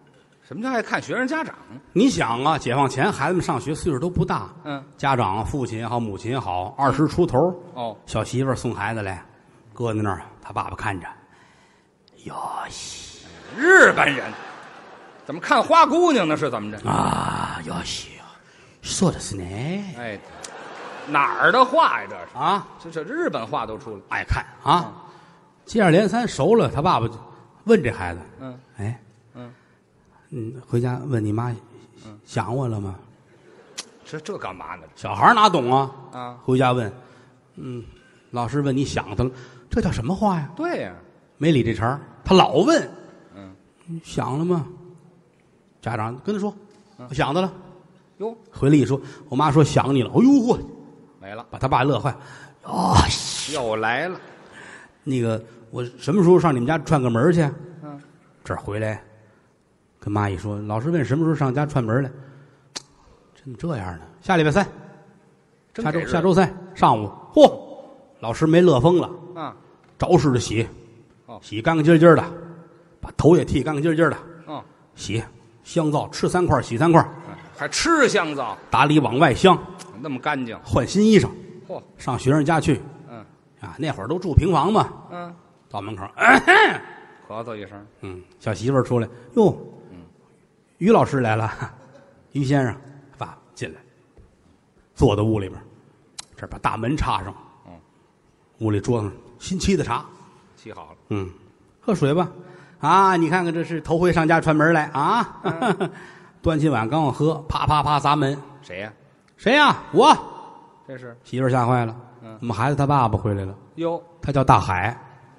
什么叫爱看学生家长？
你想啊，解放前孩子们上学岁数都不大，
嗯，
家长父亲也好，母亲也好，二十出头，
哦，
小媳妇儿送孩子来，搁在那儿，他爸爸看着，哟西
日本人怎么看花姑娘呢？是怎么着？
啊，哟西，说的是呢，
哎，哪儿的话呀？这是
啊，
这这日本话都出来。
爱看啊，接二连三熟了，他爸爸就问这孩子，
嗯，
哎，
嗯，
嗯，回家问你妈，想我了吗？
这这干嘛呢？
小孩哪懂啊？
啊，
回家问，嗯，老师问你想他了，这叫什么话呀？
对呀、
没理这茬儿，他老问，
嗯，
你想了吗？家长跟他说，
嗯
我想他了。
哟，
回来一说，我妈说想你了。哎呦嚯，
没了，
把他爸乐坏。哦，
又来了。
那个我什么时候上你们家串个门去？
嗯，
这儿回来，跟妈一说，老师问什么时候上家串门来，真的这样呢？下礼拜三，下周
真给日
下周三上午，嚯，老师没乐疯了，
啊，
着实的洗，
哦
洗干干净净的，把头也剃干干净净的，
嗯，
洗香皂吃三块洗三块，
还吃香皂，
打里往外香，
那么干净。
换新衣裳，
嚯，
上学生家去
嗯
啊，那会儿都住平房嘛，
嗯，
到门口，咳咳
咳嗽一声，
嗯，小媳妇儿出来，哟，于老师来了，于先生，爸进来，坐在屋里边，这儿把大门插上，
嗯，
屋里桌上新沏的茶，
沏好了。
嗯，喝水吧，啊，你看看这是头回上家串门来啊，
嗯
端起碗刚要喝，啪啪啪砸门，
谁呀、
谁呀、我
这是
媳妇儿吓坏了，
嗯
我们孩子他爸爸回来了，
哟，
他叫大海，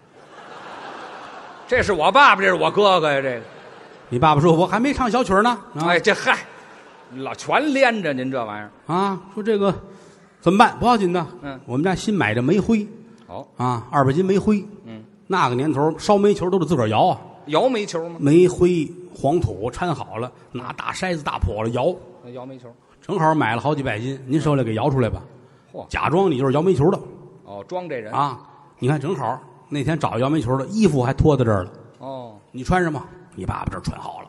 这是我爸爸，这是我哥哥呀。这个，
你爸爸说我还没唱小曲儿呢，啊
哎，这嗨，老全连着您这玩意儿。
啊，说这个怎么办？不要紧的，
嗯，
我们家新买的煤灰
哦，
啊，二百斤煤灰，
嗯，
那个年头烧煤球都得自个儿摇啊，
摇煤球吗？
煤灰黄土掺好了，拿大筛子大笸箩摇，
摇煤球。
正好买了好几百斤，您手里给摇出来吧，
嚯，
假装你就是摇煤球的
哦，装这人。
啊，你看正好那天找摇煤球的衣服还脱在这儿了，
哦，
你穿上吗？你爸爸这儿穿好了，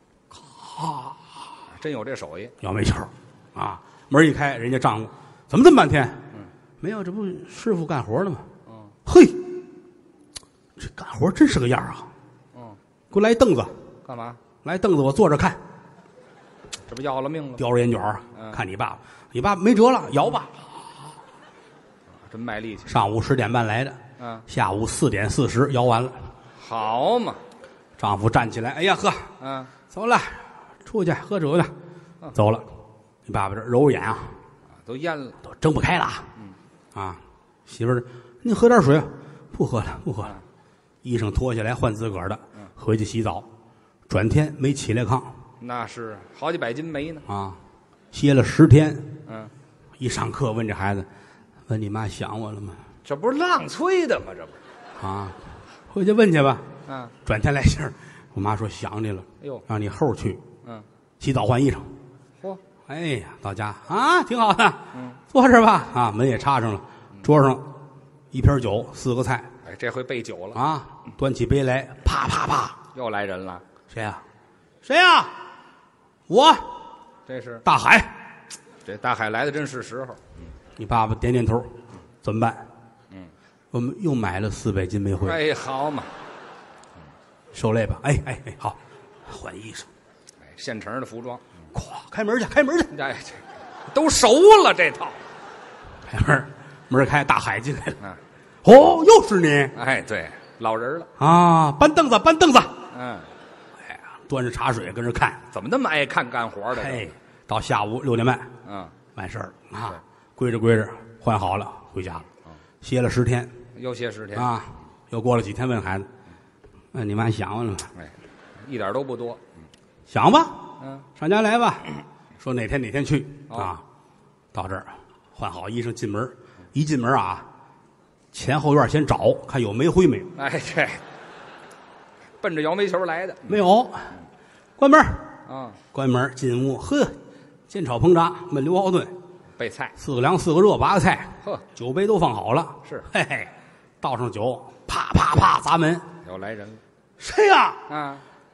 真有这手艺。
摇煤球啊，门一开，人家丈夫怎么这么半天？
嗯，
没有，这不师傅干活呢吗？
嗯，
嘿，这干活真是个样啊！
嗯，
给我来凳子，
干嘛？
来凳子，我坐着看，
这不要了命了？
叼着烟卷儿
嗯
看你爸爸，你爸爸没辙了，摇吧。
真卖力气。
上午十点半来的，
嗯，
下午四点四十摇完了。
好嘛。
丈夫站起来，哎呀呵，
嗯，
走了，出去喝酒去，走了。你爸爸这揉揉眼啊，
都淹了。
都睁不开了。嗯，啊，媳妇儿，你喝点水，不喝了，不喝了。衣裳脱下来换自个儿的，回去洗澡。转天没起来炕
那是好几百斤煤呢。
啊，歇了十天。
嗯，
一上课问这孩子，问你妈想我了吗？
这不是浪催的吗？这不。
啊，回去问去吧。
嗯，
转天来信儿，我妈说想你了，
哎呦，
让你后去
嗯，
洗澡换衣裳。
嚯，
哎呀，到家啊，挺好的，
嗯，
坐这儿吧。啊，门也插上了，桌上一瓶酒，四个菜
哎，这回备酒了。
啊，端起杯来，啪啪啪，
又来人了。
谁呀、谁呀、我
这是
大海。
这大海来的真是时候。
你爸爸点点头，怎么办？
嗯，
我们又买了四百斤煤灰，
哎，好嘛。
受累吧。哎哎哎，好，换衣裳，
哎，现成的服装。
咵，开门去，开门去，
哎，这都熟了这套。
开门，门开，大海进来了。
嗯，
哦，又是你
哎，对，老人了。
啊！搬凳子，搬凳子。
嗯，
哎呀，端着茶水跟着看。
怎么那么爱看干活的？
哎，到下午六点半
嗯，
完事儿了啊，归着归着换好了回家了，歇了十天
又歇十天。
啊，又过了几天问孩子，那你妈想我了吗？
哎，一点都不多。
想吧，
嗯，
上家来吧。说哪天哪天去
哦
啊？到这儿换好衣裳进门，一进门啊，前后院先找看有煤灰没有，
哎，这奔着摇煤球来的。
没有，关门，
啊，
关门进屋，呵，煎炒烹炸焖溜熬炖，
备菜。
四个凉四个热八个菜，
呵，
酒杯都放好了，
是，
嘿嘿，倒上酒，啪啪啪砸门，
又来人了。
谁呀、
啊，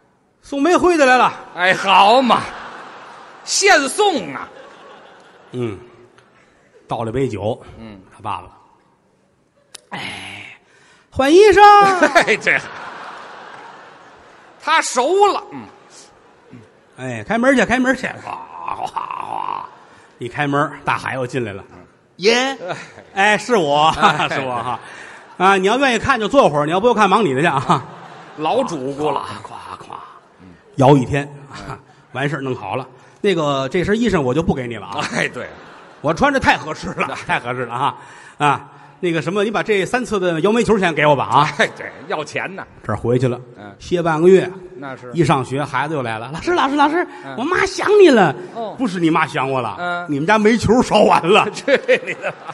宋梅回来来了。
哎，好嘛，现送啊。
嗯，倒了杯酒。
嗯，
他爸爸，哎，换衣裳。
哎，这他熟了。嗯，
哎，开门去，开门去，哗哗哗！一开门，大海又进来了。爷，哎，是我，是我哈。啊，你要愿意看就坐会儿，你要不要看忙你的去啊。
老主顾了，
夸夸，摇一天，完事儿弄好了。那个这身衣裳我就不给你了啊。
哎，对，
我穿着太合适了，太合适了啊啊！那个什么，你把这三次的摇煤球钱给我吧啊！
哎，对，要钱呢。
这儿回去了，
嗯，
歇半个月。
那是
一上学，孩子又来了，老师，老师，老师，我妈想你了。
哦，
不是你妈想我了，
嗯，
你们家煤球烧完了。
去你的吧！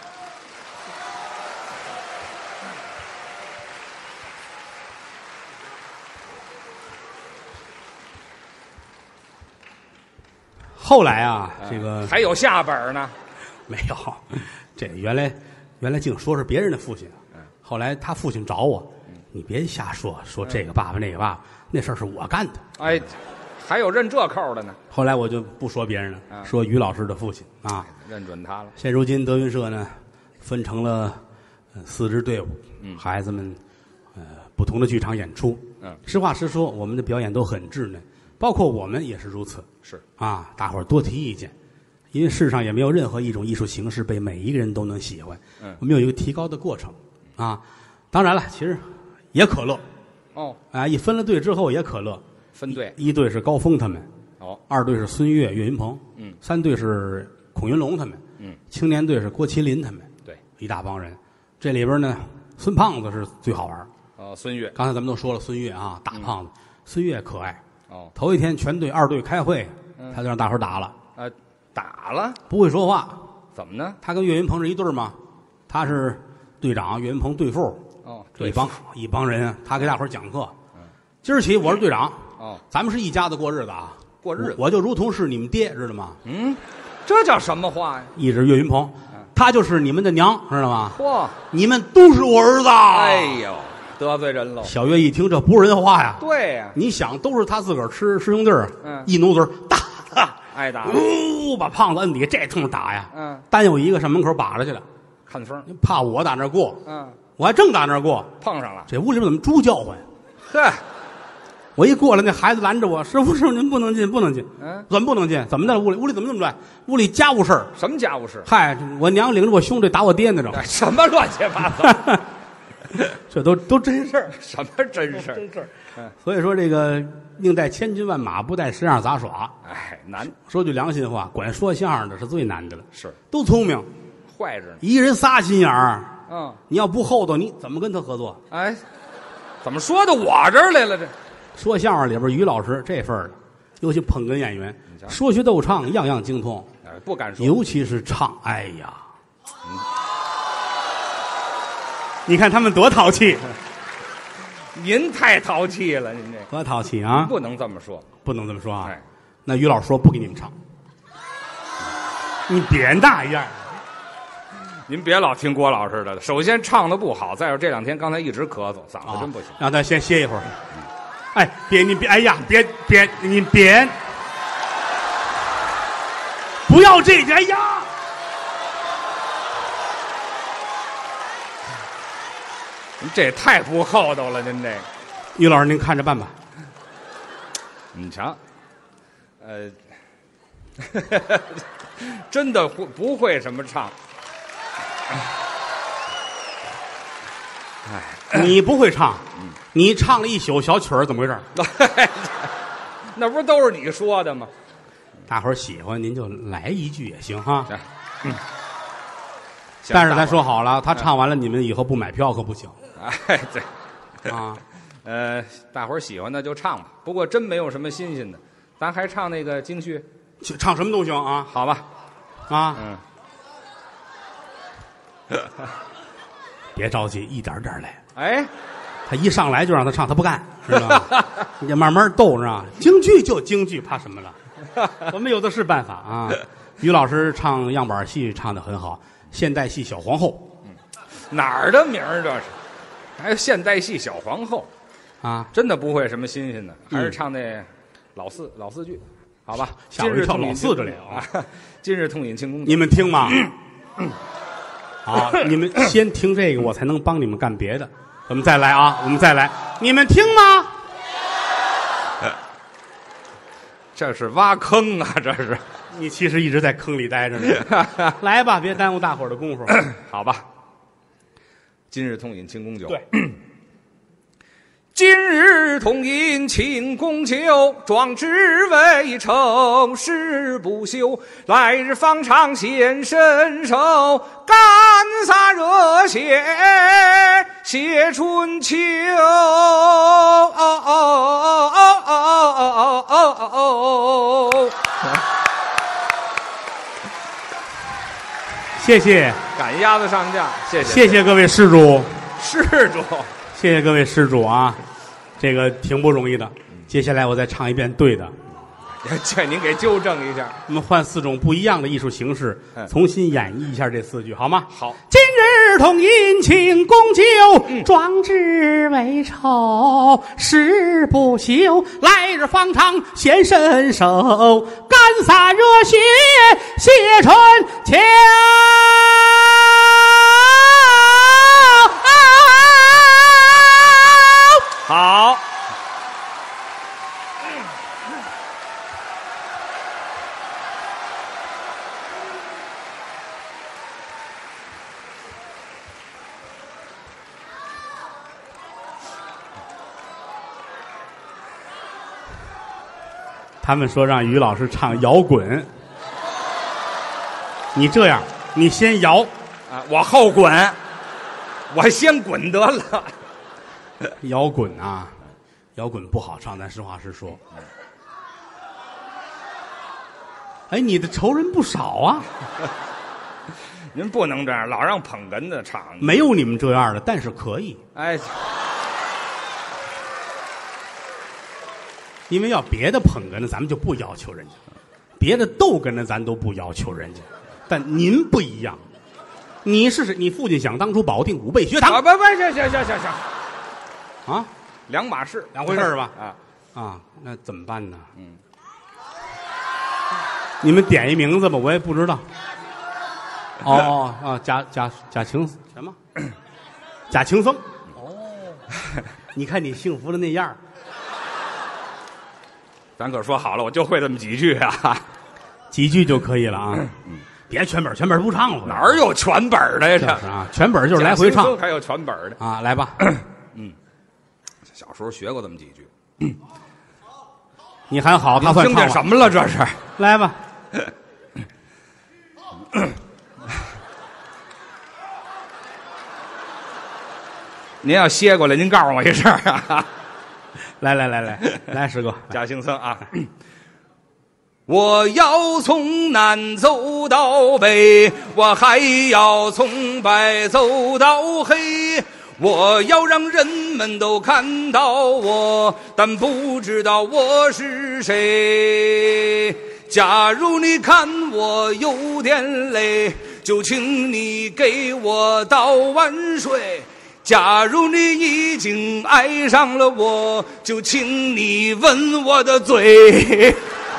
后来啊，这个
还有下本呢。
没有，这原来原来净说是别人的父亲，后来他父亲找我，你别瞎说，说这个爸爸那个爸爸，那事儿是我干的。
哎，还有认这扣的呢。
后来我就不说别人了，说于老师的父亲啊，
认准他了。
现如今德云社呢，分成了四支队伍，
嗯，孩
子们呃不同的剧场演出。
嗯，
实话实说，我们的表演都很稚嫩，包括我们也是如此。
是
啊，大伙儿多提意见，因为世上也没有任何一种艺术形式被每一个人都能喜欢。
嗯，
我们有一个提高的过程啊。当然了，其实也可乐。
哦，
啊，一分了队之后也可乐。
分队，
一队是高峰他们，
哦，
二队是孙越、岳云鹏，
嗯，
三队是孔云龙他们，
嗯，
青年队是郭麒麟他们，
对，
一大帮人。这里边呢，孙胖子是最好玩。
哦，孙越，
刚才咱们都说了，孙越啊，大胖子，孙越可爱。
哦，
头一天全队二队开会，他就让大伙儿打了。
呃，打了，
不会说话，
怎么呢？
他跟岳云鹏是一对儿嘛，他是队长，岳云鹏队副。
哦，
这一帮一帮人，他给大伙儿讲课。今儿起我是队长。
哦，
咱们是一家子过日子啊，
过日子，
我就如同是你们爹，知道吗？
嗯，这叫什么话呀？
一指岳云鹏，他就是你们的娘，知道吗？
嚯，
你们都是我儿子。
哎呦，得罪人喽！
小岳一听，这不是人话呀。
对呀，
你想，都是他自个儿吃师兄弟儿，
嗯，
一努嘴打他，
挨打，
呜，把胖子摁底，这通打呀。
嗯，
单有一个上门口把着去了，
看风，
怕我打那儿过。
嗯，
我还正打那儿过，
碰上了。
这屋里边怎么猪叫唤？
呵。
我一过来，那孩子拦着我，师傅师傅您不能进，不能进。
嗯，
怎么不能进？怎么的？屋里屋里怎么这么乱？屋里家务事儿。
什么家务事？
嗨，我娘领着我兄弟打我爹呢，这
什么乱七八糟？
这都都真事儿。
什么真事儿？
真事儿。嗯，所以说这个宁带千军万马，不带十样杂耍。
哎，难。
说句良心话，管说相声的是最难的了。
是，
都聪明，
坏着呢。
一人仨心眼儿。
嗯，
你要不厚道，你怎么跟他合作？
哎，怎么说到我这儿来了？这
说相声里边，于老师这份儿的，尤其捧哏演员，说学逗唱样样精通。
哎，不敢说，
尤其是唱，哎呀，嗯、你看他们多淘气。
您太淘气了，您这
多淘气啊！
不能这么说，
不能这么说啊。
哎，
那于老师说不给你们唱，你别那样。
您别老听郭老师的，首先唱的不好，再有这两天刚才一直咳嗽，嗓子真不行。
让他先歇一会儿。哎，别你别，哎呀，别别你别，不要这个，哎呀！
您这也太不厚道了，您这。
于老师，您看着办吧。
你瞧，呃，真的不不会什么唱。
哎，你不会唱，你唱了一宿小曲儿，怎么回事？
那不是都是你说的吗？
大伙儿喜欢您就来一句也行哈。
嗯，
但是咱说好了，他唱完了，你们以后不买票可不行。
哎，对，
啊，
呃，大伙儿喜欢的就唱吧。不过真没有什么新鲜的，咱还唱那个京剧，
唱什么都行啊。
好吧？
啊，
嗯。
别着急，一点点来。
哎，
他一上来就让他唱，他不干，知道吗？你得慢慢逗，是吧？京剧就京剧，怕什么了？我们有的是办法啊。于老师唱样板戏唱得很好，现代戏小皇后。
嗯，哪儿的名儿这是？还有现代戏小皇后。
啊，
真的不会什么新鲜的，还是唱那老四、老四句，好吧？
吓我一跳，老四这里
啊，今日痛饮庆功酒，
你们听吗？好，你们先听这个，我才能帮你们干别的。我们再来啊，我们再来，你们听吗？
这是挖坑啊！这是，
你其实一直在坑里待着呢。来吧，别耽误大伙儿的功夫。
好吧。今日痛饮庆功酒。
对。
今日痛饮庆功酒，壮志未酬誓不休。来日方长显身手，干洒热血写春秋。哦哦哦哦哦哦哦哦！
谢谢，
赶鸭子上架，谢谢，
谢谢各位施主，
施主，
谢谢各位施主啊，这个挺不容易的。接下来我再唱一遍对的，
这您给纠正一下。
我们换四种不一样的艺术形式，
嗯
重新演绎一下这四句，好吗？
好。
今日痛饮庆功酒，
嗯
壮志未酬誓不休。来日方长显身手，干洒热血写春秋。
好。
他们说让于老师唱摇滚，你这样，你先摇
啊，我后滚，我先滚得了。
摇滚啊，摇滚不好唱，咱实话实说。哎，你的仇人不少啊！
您不能这样，老让捧哏的唱。
没有你们这样的，但是可以。
哎，
因为要别的捧哏的，咱们就不要求人家；别的逗哏的，咱都不要求人家。但您不一样，你试试，你父亲想当初保定五倍学堂
啊，不不，行行行行行，
啊，
两码事，
两回事儿吧？
啊
啊，那怎么办呢？
嗯，
你们点一名字吧，我也不知道。哦哦啊，贾贾贾晴什么？贾晴僧。哦，你看你幸福的那样儿。
咱可说好了，我就会这么几句啊，
几句就可以了啊。
嗯，
别全本，全本不唱了。
哪儿有全本的呀？这
是啊，全本就是来回唱，
还有全本的
啊。来吧，
嗯，小时候学过这么几句。嗯、
你还好，他算
听见什么了？这是。
来吧。
您要歇过来，您告诉我一声啊。
来来来来来，师哥，
贾行僧啊，我要从南走到北，我还要从白走到黑，我要让人们都看到我，但不知道我是谁。假如你看我有点累，就请你给我倒碗水。假如你已经爱上了我，就请你吻我的嘴。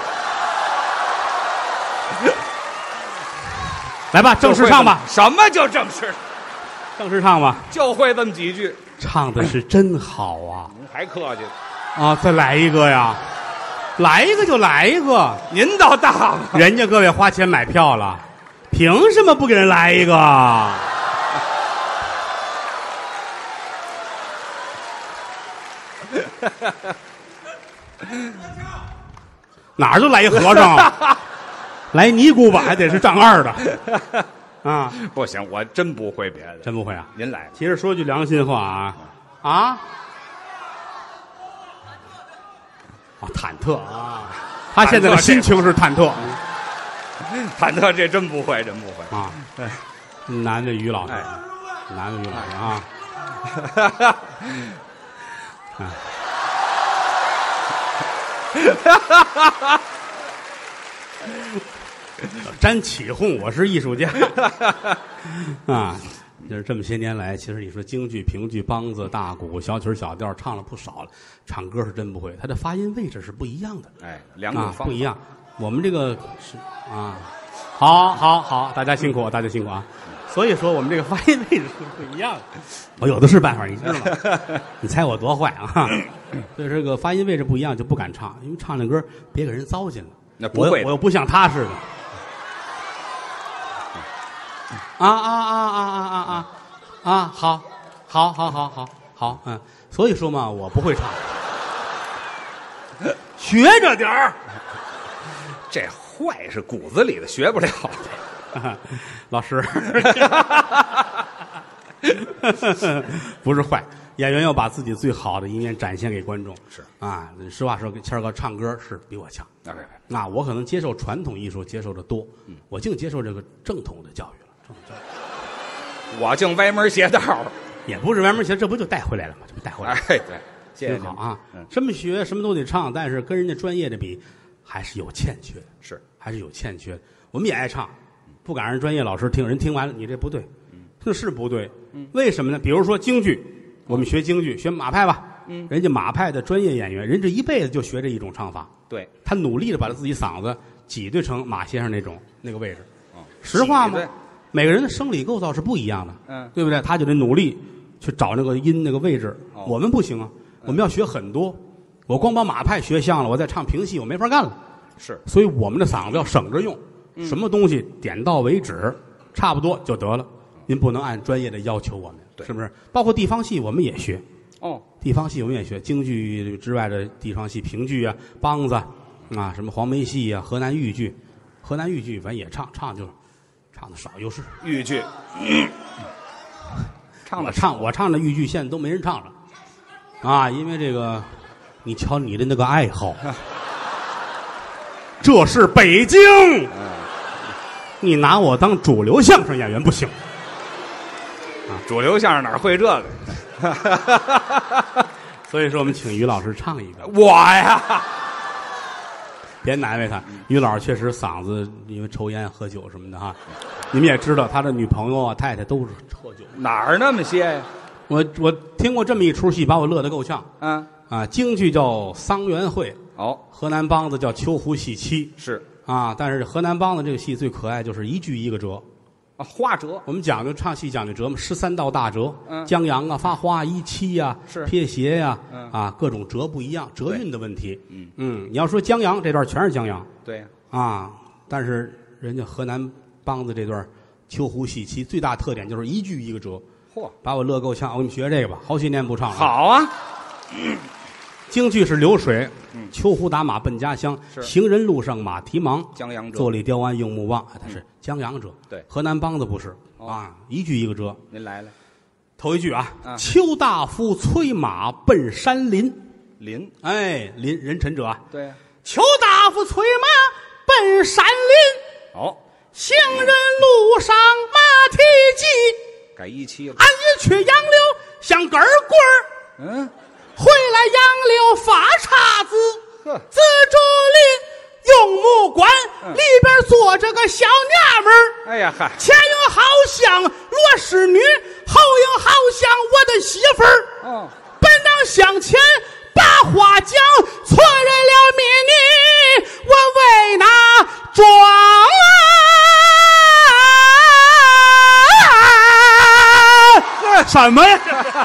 来吧，正式唱吧。
什么叫正式？
正式唱吧。
就会这么几句。
唱的是真好啊！
您还客气
啊，再来一个呀！来一个就来一个，
您倒大方。
人家各位花钱买票了，凭什么不给人来一个？哪儿就来一和尚，来尼姑吧，还得是丈二的啊！
不行，我真不会别的，
真不会啊！
您来。
其实说句良心话啊，啊，啊，忐忑啊！他现在的心情是忐忑，
忐忑，这真不会，真不会
啊！对，难为于老师，
哎、
难为于老师啊！啊沾起哄，我是艺术家啊！ 就是这么些年来，其实你说京剧、评剧、梆子、大鼓、小曲、小调唱了不少了，唱歌是真不会，它的发音位置是不一样的。
哎，两种
啊
方法
不一样。我们这个是啊，好，好，好，大家辛苦，大家辛苦啊。所以说我们这个发音位置是不一样的。我有的是办法，你知道吗？你猜我多坏啊！所以这个发音位置不一样就不敢唱，因为唱那歌别给人糟践了。
那不会
我，我又不像他似的。啊啊啊啊啊啊啊啊！好，好，好，好，好，好，嗯。所以说嘛，我不会唱，学着点儿。
这坏是骨子里的，学不了。
老师，不是坏，演员要把自己最好的一面展现给观众。
是
啊，实话说，谦儿哥唱歌是比我强。
啊，
那我可能接受传统艺术接受的多，嗯，我净接受这个正统的教育了。正统教育
我净歪门邪道，
也不是歪门邪，这不就带回来了吗？这不带回来了？
哎，对，谢谢
挺好啊。
嗯，
什么学什么都得唱，但是跟人家专业的比，还是有欠缺的。
是，
还是有欠缺的。我们也爱唱。不敢让专业老师听，人听完了你这不对，这是不对。为什么呢？比如说京剧，我们学京剧，学马派吧，嗯，人家马派的专业演员，人这一辈子就学这一种唱法，
对，
他努力的把他自己嗓子挤兑成马先生那种那个位置。实话嘛，每个人的生理构造是不一样的，
嗯，
对不对？他就得努力去找那个音那个位置。
哦，
我们不行啊，我们要学很多。我光把马派学像了，我再唱评戏，我没法干了。
是，
所以我们的嗓子要省着用。什么东西点到为止，差不多就得了。您不能按专业的要求我们，是不是？包括地方戏我们也学。
哦，
地方戏我们也学，京剧之外的地方戏，评剧啊、梆子啊，什么黄梅戏啊、河南豫剧，河南豫剧反正也唱，唱就唱的少，有时
豫剧，唱
我唱我唱的豫剧现在都没人唱了，啊，因为这个，你瞧你的那个爱好。这是北京，你拿我当主流相声演员不行。
啊，主流相声哪会这个？
所以说，我们请于老师唱一个。
我呀，
别难为他，于老师确实嗓子因为抽烟喝酒什么的哈。你们也知道，他的女朋友啊、太太都是喝酒。
哪儿那么些呀？
我我听过这么一出戏，把我乐得够呛。
嗯
啊，京剧叫《桑园会》。
哦，
河南梆子叫《秋胡戏妻》
是
啊，但是河南梆子这个戏最可爱，就是一句一个折
啊，花折。
我们讲究唱戏讲究折嘛，十三道大折，
嗯，
江阳啊、发花、一七呀、
是
撇斜呀，
嗯
啊，各种折不一样，折韵的问题。
嗯
嗯，你要说江阳这段全是江阳，
对呀
啊，但是人家河南梆子这段秋胡戏妻最大特点就是一句一个折，
嚯，
把我乐够呛。我给你们学这个吧，好些年不唱了。
好啊。
京剧是流水，秋胡打马奔家乡，行人路上马蹄忙，
江阳折，
坐立雕鞍用木棒，它是江阳折。
对，
河南梆子不是啊，一句一个折。
您来来，
头一句啊，邱大夫催马奔山林，
林，
哎，林人臣者啊，
对呀，
邱大夫催马奔山林，
哦，
行人路上马蹄疾，
改一期了，
俺也去杨柳像根儿棍儿，
嗯。
回来杨柳发叉子，
呵，
自竹林用木棺，
嗯，
里边坐着个小娘们儿。
哎呀嗨，
前影好像罗氏女，后影好像我的媳妇儿。
哦，
本当向前把话讲，错认了秘密，我为哪装啊？什么呀？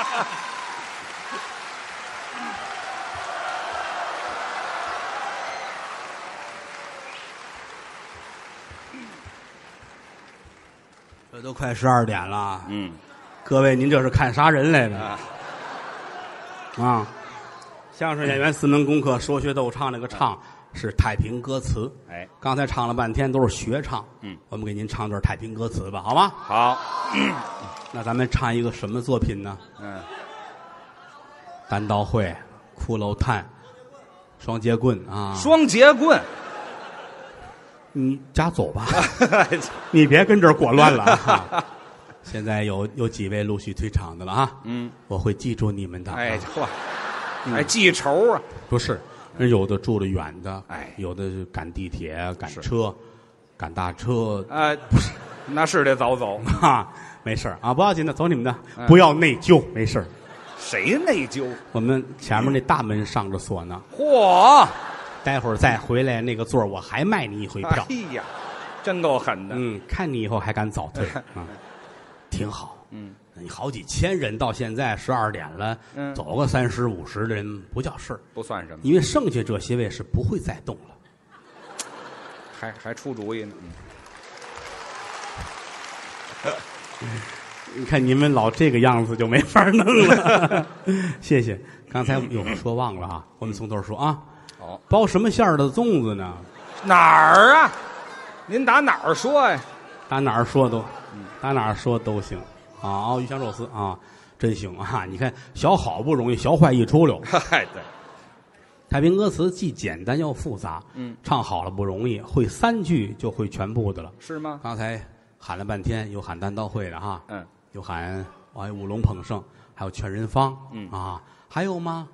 这都快十二点了，
嗯，
各位，您这是看啥人来了？
啊，
啊，相声演员四门功课，说学逗唱，那个唱是太平歌词。
哎，
刚才唱了半天都是学唱，
嗯，
我们给您唱段太平歌词吧，好吗？
好，
嗯，那咱们唱一个什么作品呢？
嗯，
单刀会、骷髅炭、双截棍啊，
双截棍。
你家走吧，你别跟这儿裹乱了啊！现在有有几位陆续退场的了啊，嗯，我会记住你们的。
哎嚯，还记仇啊？
不是，人有的住得远的，
哎，
有的是赶地铁、赶车、赶大车，
啊，不是，那是得早走
啊。 没事啊，不要紧的，走你们的，嗯、不要内疚，没事。
谁内疚？
我们前面那大门上着锁呢。
嚯！
待会儿再回来那个座我还卖你一回票。
哎呀，真够狠的。
嗯，看你以后还敢早退啊，挺好。嗯，你好几千人到现在十二点了，嗯，走个三十五十的人不叫事儿，
不算什么。
因为剩下这些位是不会再动了。
还还出主意呢。
嗯你看你们老这个样子就没法弄了。谢谢，刚才有说忘了啊，我们从头说啊。
哦，
包什么馅儿的粽子呢？
哪儿啊？您打哪儿说呀？
打哪儿说都，打哪儿说都行啊。哦，鱼香肉丝啊，真行啊！你看小好不容易，小坏一出溜。
嗨，对。
太平歌词既简单又复杂，
嗯，唱
好了不容易，会三句就会全部的了。
是吗？
刚才喊了半天，有喊单刀会的哈，
嗯。
有喊哎舞龙捧圣，还有劝人方，嗯啊，还有吗？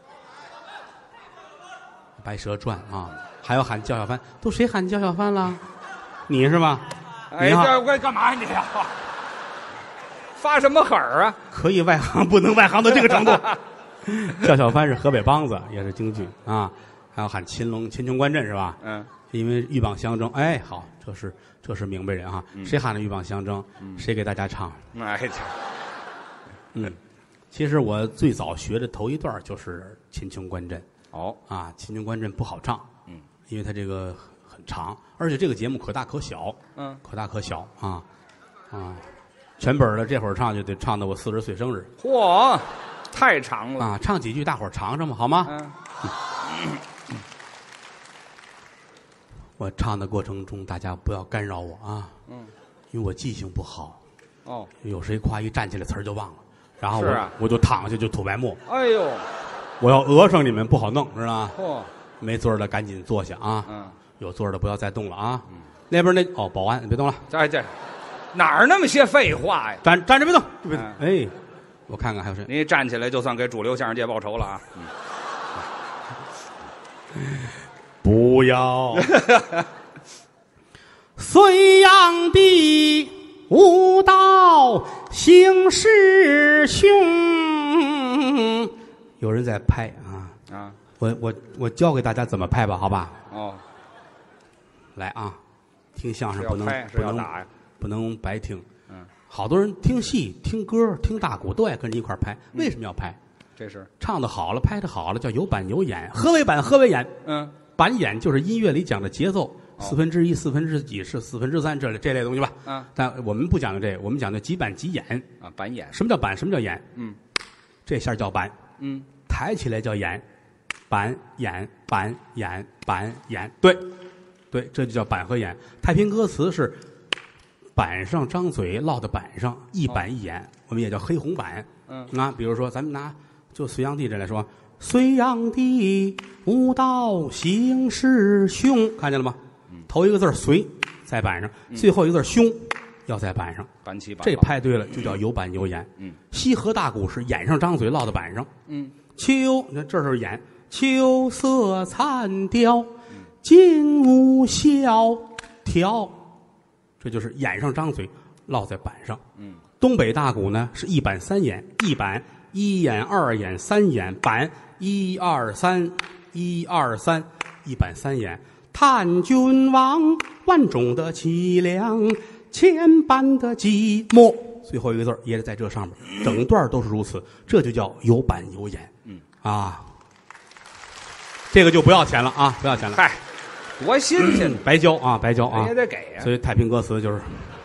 白蛇传啊，还有喊叫小帆，都谁喊叫小帆了？你是吧？
哎，这我干嘛呀你呀？发什么狠儿啊？
可以外行，不能外行到这个程度。叫小帆是河北梆子，也是京剧啊。还有喊秦龙、秦琼观阵是吧？
嗯，
因为鹬蚌相争。哎，好，这是。这是明白人哈，嗯、谁喊的鹬蚌相争，嗯、谁给大家唱？
哎，
嗯，其实我最早学的头一段就是秦琼观阵。
哦，
啊，秦琼观阵不好唱，嗯，因为它这个很长，而且这个节目可大可小，
嗯，
可大可小啊啊，全本的这会儿唱就得唱到我四十岁生日。
嚯，太长了
啊！唱几句，大伙儿尝尝吧，好吗？
嗯。
嗯我唱的过程中，大家不要干扰我啊！嗯，因为我记性不好。
哦，
有谁夸一站起来词儿就忘了，然后我、
啊、
我就躺下就吐白沫。
哎呦，
我要讹上你们不好弄，知道吗？
嚯、哦，
没座的赶紧坐下啊！
嗯，
有座的不要再动了啊！嗯，那边那哦，保安你别动了。
这这哪儿那么些废话呀？
站站着别动，别动。嗯、哎，我看看还有谁？
你站起来就算给主流相声界报仇了啊！
嗯不要隋炀帝无道行师兄，有人在拍啊啊！我我我教给大家怎么拍吧，好吧？
哦，
来啊，听相声不能
不能打呀，
不能白听。
嗯，
好多人听戏、听歌、听大鼓都爱跟着一块拍，为什么要拍？
这是
唱的好了，拍的好了，叫有板有眼。何为板？何为眼？
嗯。
板眼就是音乐里讲的节奏，四分之一、四分之几是四分之三这类这类东西吧。
嗯，
但我们不讲究这个，我们讲究几板几眼
啊。板眼，
什么叫板？什么叫眼？
嗯，
这下叫板。
嗯，
抬起来叫眼，板眼板眼板眼，对，对，这就叫板和眼。太平歌词是板上张嘴落到板上，一板一眼，我们也叫黑红板。
嗯，
那比如说咱们拿就隋炀帝这来说。隋炀帝无道行师兄，看见了吗？嗯、头一个字隋在板上，嗯、最后一个字兄要在板上。
板起板，
这拍对了就叫有板有眼。
嗯，
西河大鼓是眼上张嘴落到板上。
嗯，
秋，你看这是眼，秋色残凋，金乌萧条，这就是眼上张嘴落在板上。
嗯，
东北大鼓呢是一板三眼，一板一眼二眼三眼板。一二三，一二三，一板三眼。叹君王，万种的凄凉，千般的寂寞。最后一个字也得在这上面，整段都是如此，这就叫有板有眼。
嗯
啊，这个就不要钱了啊，不要钱了。
嗨，多新鲜、嗯，
白交啊，白交啊，
也得给啊。
所以太平歌词就是，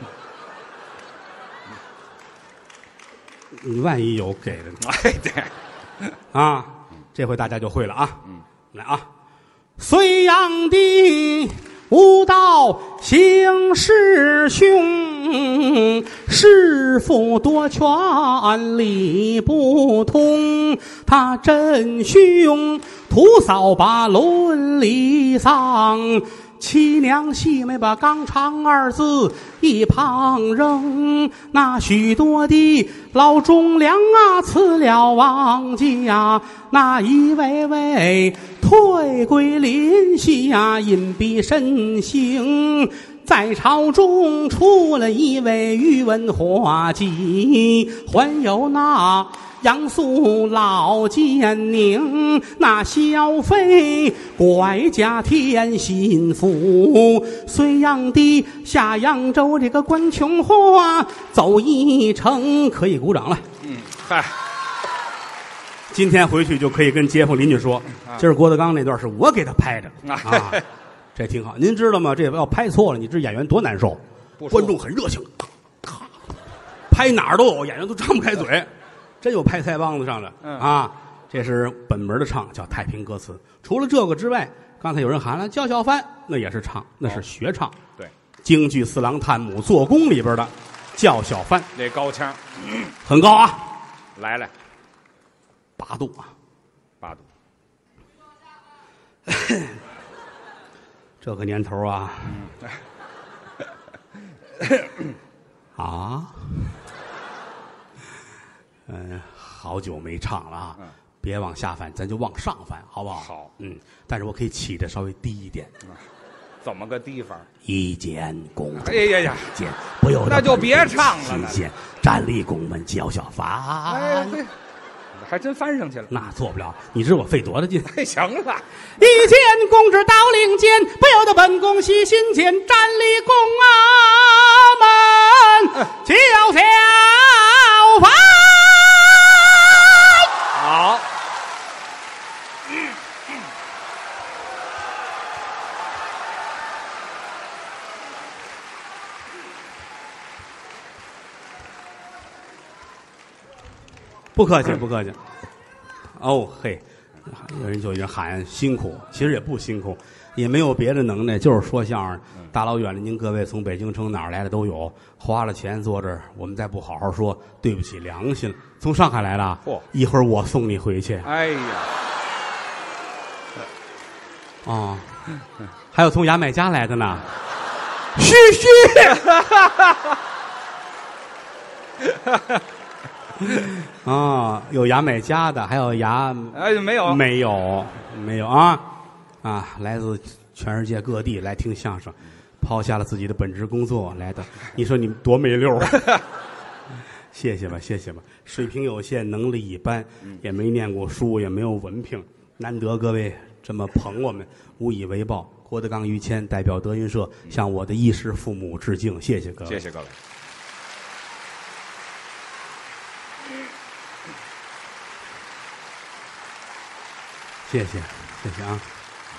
你万一有给的呢？
哎，对，
啊。这回大家就会了啊！嗯，来啊！隋炀帝无道行师兄，师傅多权理不通，他真凶徒扫把伦理丧。七娘细妹把纲常二字一旁扔，那许多的老忠良啊辞了王家，那一位位退归林溪啊，隐蔽身形， 在朝中出了一位宇文化及，还有那杨素老奸宁，那萧妃怪家添心腹，隋炀帝下扬州，这个关琼花走一程，可以鼓掌了。
嗯，嗨，
今天回去就可以跟街坊邻居说，今儿郭德纲那段是我给他拍的啊，这挺好。您知道吗？这要拍错了，你这演员多难受。观众很热情，咔，拍哪儿都有，演员都张不开嘴。真有拍腮帮子上的、嗯、啊！这是本门的唱，叫太平歌词。除了这个之外，刚才有人喊了叫小帆，那也是唱，那是学唱。哦、
对，
京剧《四郎探母做工》里边的叫小帆，
这高腔、
嗯、很高啊！
来来，
八度啊，
八度。
这个年头啊，嗯、啊。嗯，好久没唱了啊！嗯、别往下翻，咱就往上翻，好不好？
好，
嗯，但是我可以起的稍微低一点。
嗯、怎么个低法？
一见公主，
哎呀呀，
见不由
那就别唱了。
新鲜，站立宫门叫小帆。
哎，还真翻上去了。
那做不了，你知道我费多大劲？
哎，行了。
一见公至到令间，不由得本宫喜心间，站立宫啊门叫小帆。
好，
不客气，不客气。哦嘿，有人就有人喊辛苦，其实也不辛苦，也没有别的能耐，就是说相声。大老远的，您各位从北京城哪儿来的都有，花了钱坐这儿，我们再不好好说，对不起良心了。从上海来的，
嚯！
一会儿我送你回去。
哎呀，
哦，还有从牙买加来的呢。
嘘嘘。
啊，有牙买加的，还有牙
哎没有
没有没有啊啊，来自全世界各地来听相声，抛下了自己的本职工作来的，你说你们多没溜啊！谢谢吧，谢谢吧，水平有限，能力一般，也没念过书，也没有文凭，难得各位这么捧我们，无以为报。郭德纲、于谦代表德云社向我的衣食父母致敬，谢谢各位，
谢谢各位。
谢谢，谢谢啊！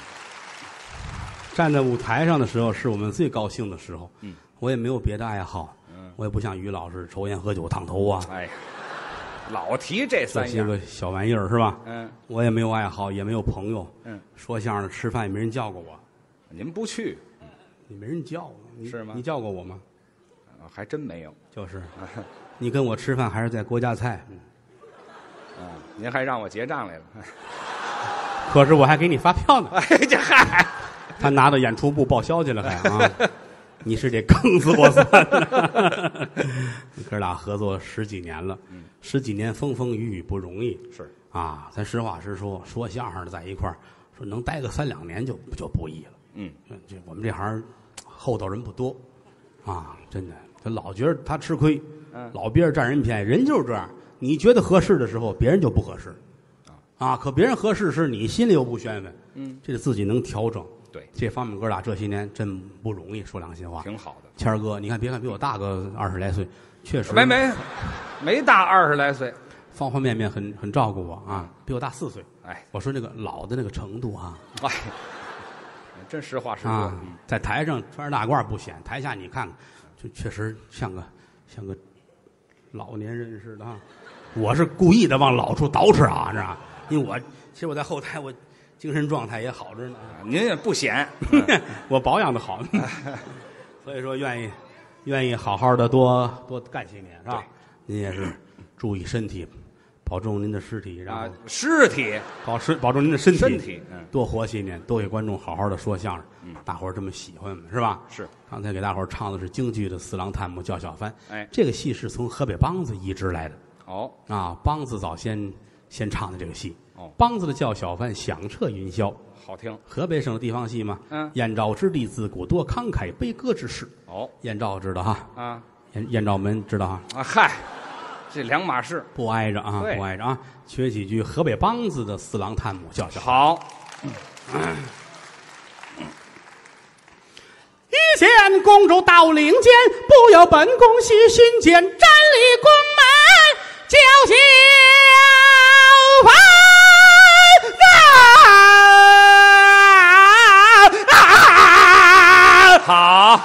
站在舞台上的时候是我们最高兴的时候。嗯，我也没有别的爱好，嗯，我也不像于老师抽烟喝酒烫头啊。
哎呀，老提这三样，
这些个小玩意儿是吧？
嗯，
我也没有爱好，也没有朋友。
嗯，
说相声吃饭也没人叫过我。
您不去，
你没人叫我，
是吗？
你叫过我吗？
还真没有。
就是，你跟我吃饭还是在国家菜。嗯，
嗯，您还让我结账来了。
可是我还给你发票呢。
哎，这嗨，
他拿到演出部报销去了，还啊！你是得坑死我算了。哥俩合作十几年了，嗯，十几年风风雨雨不容易。
是
啊，咱实话实说，说相声的在一块儿，说能待个三两年就就不易了。
嗯，
这我们这行厚道人不多啊，真的，他老觉得他吃亏，嗯，老别人占人便宜，人就是这样。你觉得合适的时候，别人就不合适。啊，可别人合适时，你心里又不宣愤，嗯，这个自己能调整。
对，
这方面哥俩这些年真不容易，说良心话，
挺好的。
谦儿哥，你看，别看比我大个二十来岁，确实
没没没大二十来岁，
方方面面很很照顾我啊，比我大四岁。
哎，
我说那个老的那个程度啊，
哎，真实话实说，
啊，在台上穿着大褂不显，台下你看看，就确实像个像个老年人似的啊。我是故意的往老处捯饬啊，知道吧？因为我其实我在后台，我精神状态也好着呢。
您也不显，
我保养的好，所以说愿意愿意好好的多多干些年，是吧？您也是注意身体，保重您的尸体，然后、啊、
尸体
保身保重您的身体，
身体、嗯、
多活些年，多给观众好好的说相声，嗯，大伙儿这么喜欢是吧？
是。
刚才给大伙儿唱的是京剧的《四郎探母叫小帆》，
哎，
这个戏是从河北梆子移植来的。
哦，
啊，梆子早先先唱的这个戏，
哦，
梆子的叫小贩响彻云霄，
好听。
河北省的地方戏嘛，
嗯，
燕赵之地自古多慷慨悲歌之士。
哦，
燕赵知道哈？
啊
燕燕赵门知道哈？
啊，嗨，这两码事。
不挨着啊，
对
不挨着啊，缺几句河北梆子的四郎探母叫小贩。
好。
一见公主到领间，不由本宫喜心间，站立宫门叫小贩啊！
好。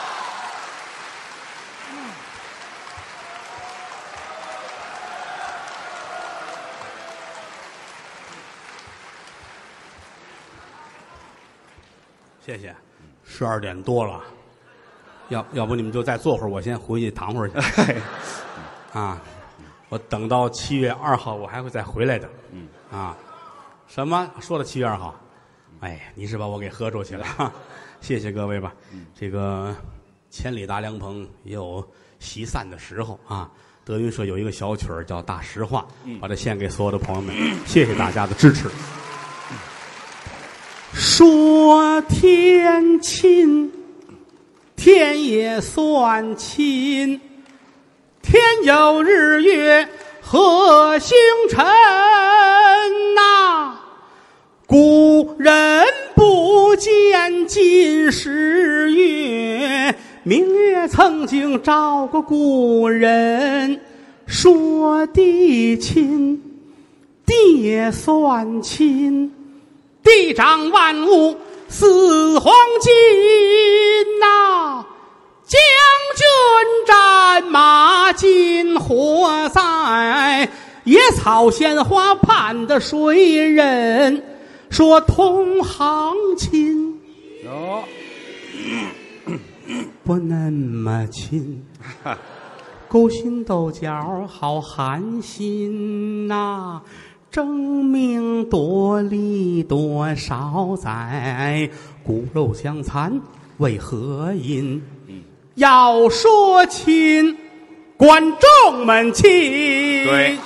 谢谢。十二点多了，要要不你们就再坐会儿，我先回去躺会儿去。啊，我等到七月二号，我还会再回来的。
嗯，
啊，什么说了七月二号？哎，你是把我给喝出去了。哈，谢谢各位吧。
嗯，
这个千里达凉棚也有席散的时候啊。德云社有一个小曲儿叫《大实话》，
嗯，
把它献给所有的朋友们，谢谢大家的支持。说天亲，天也算亲，天有日月和星辰呐、古人不见今时月，明月曾经照过故人。说地亲，地也算亲，地长万物似黄金呐、将军战马金火在，野草鲜花盼的谁人？说同行亲，
哦，
不那么亲，勾心斗角好寒心呐、争名夺利多少载，骨肉相残为何因？要说亲，观众们亲。
对，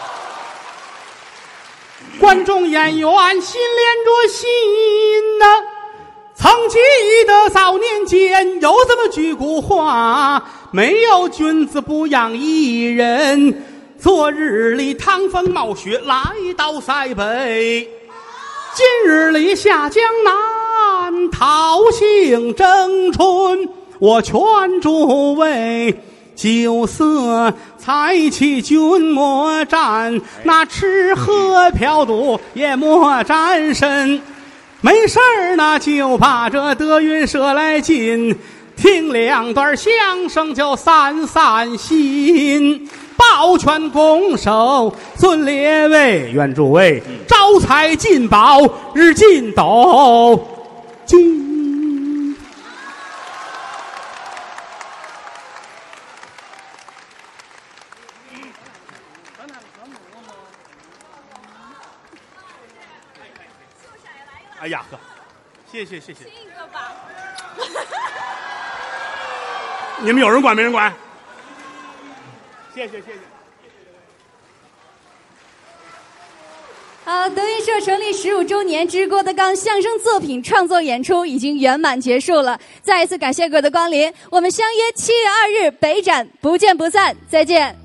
观众演员心连着心呐、曾记得早年间有这么句古话，没有君子不养艺人。昨日里趟风冒雪来到塞北，今日里下江南讨杏争春。我劝诸位酒色财气君莫沾，那吃喝嫖赌也莫沾身。没事儿呢就把这德云社来进，听两段相声就散散心。抱拳拱手尊列位，愿诸位招财进宝日进斗金。哎呀呵，谢谢谢谢。
这个吧，
你们有人管没人管？谢谢谢谢。
好，德云社成立十五周年之郭德纲相声作品创作演出已经圆满结束了，再一次感谢各位的光临，我们相约七月二日北展，不见不散，再见。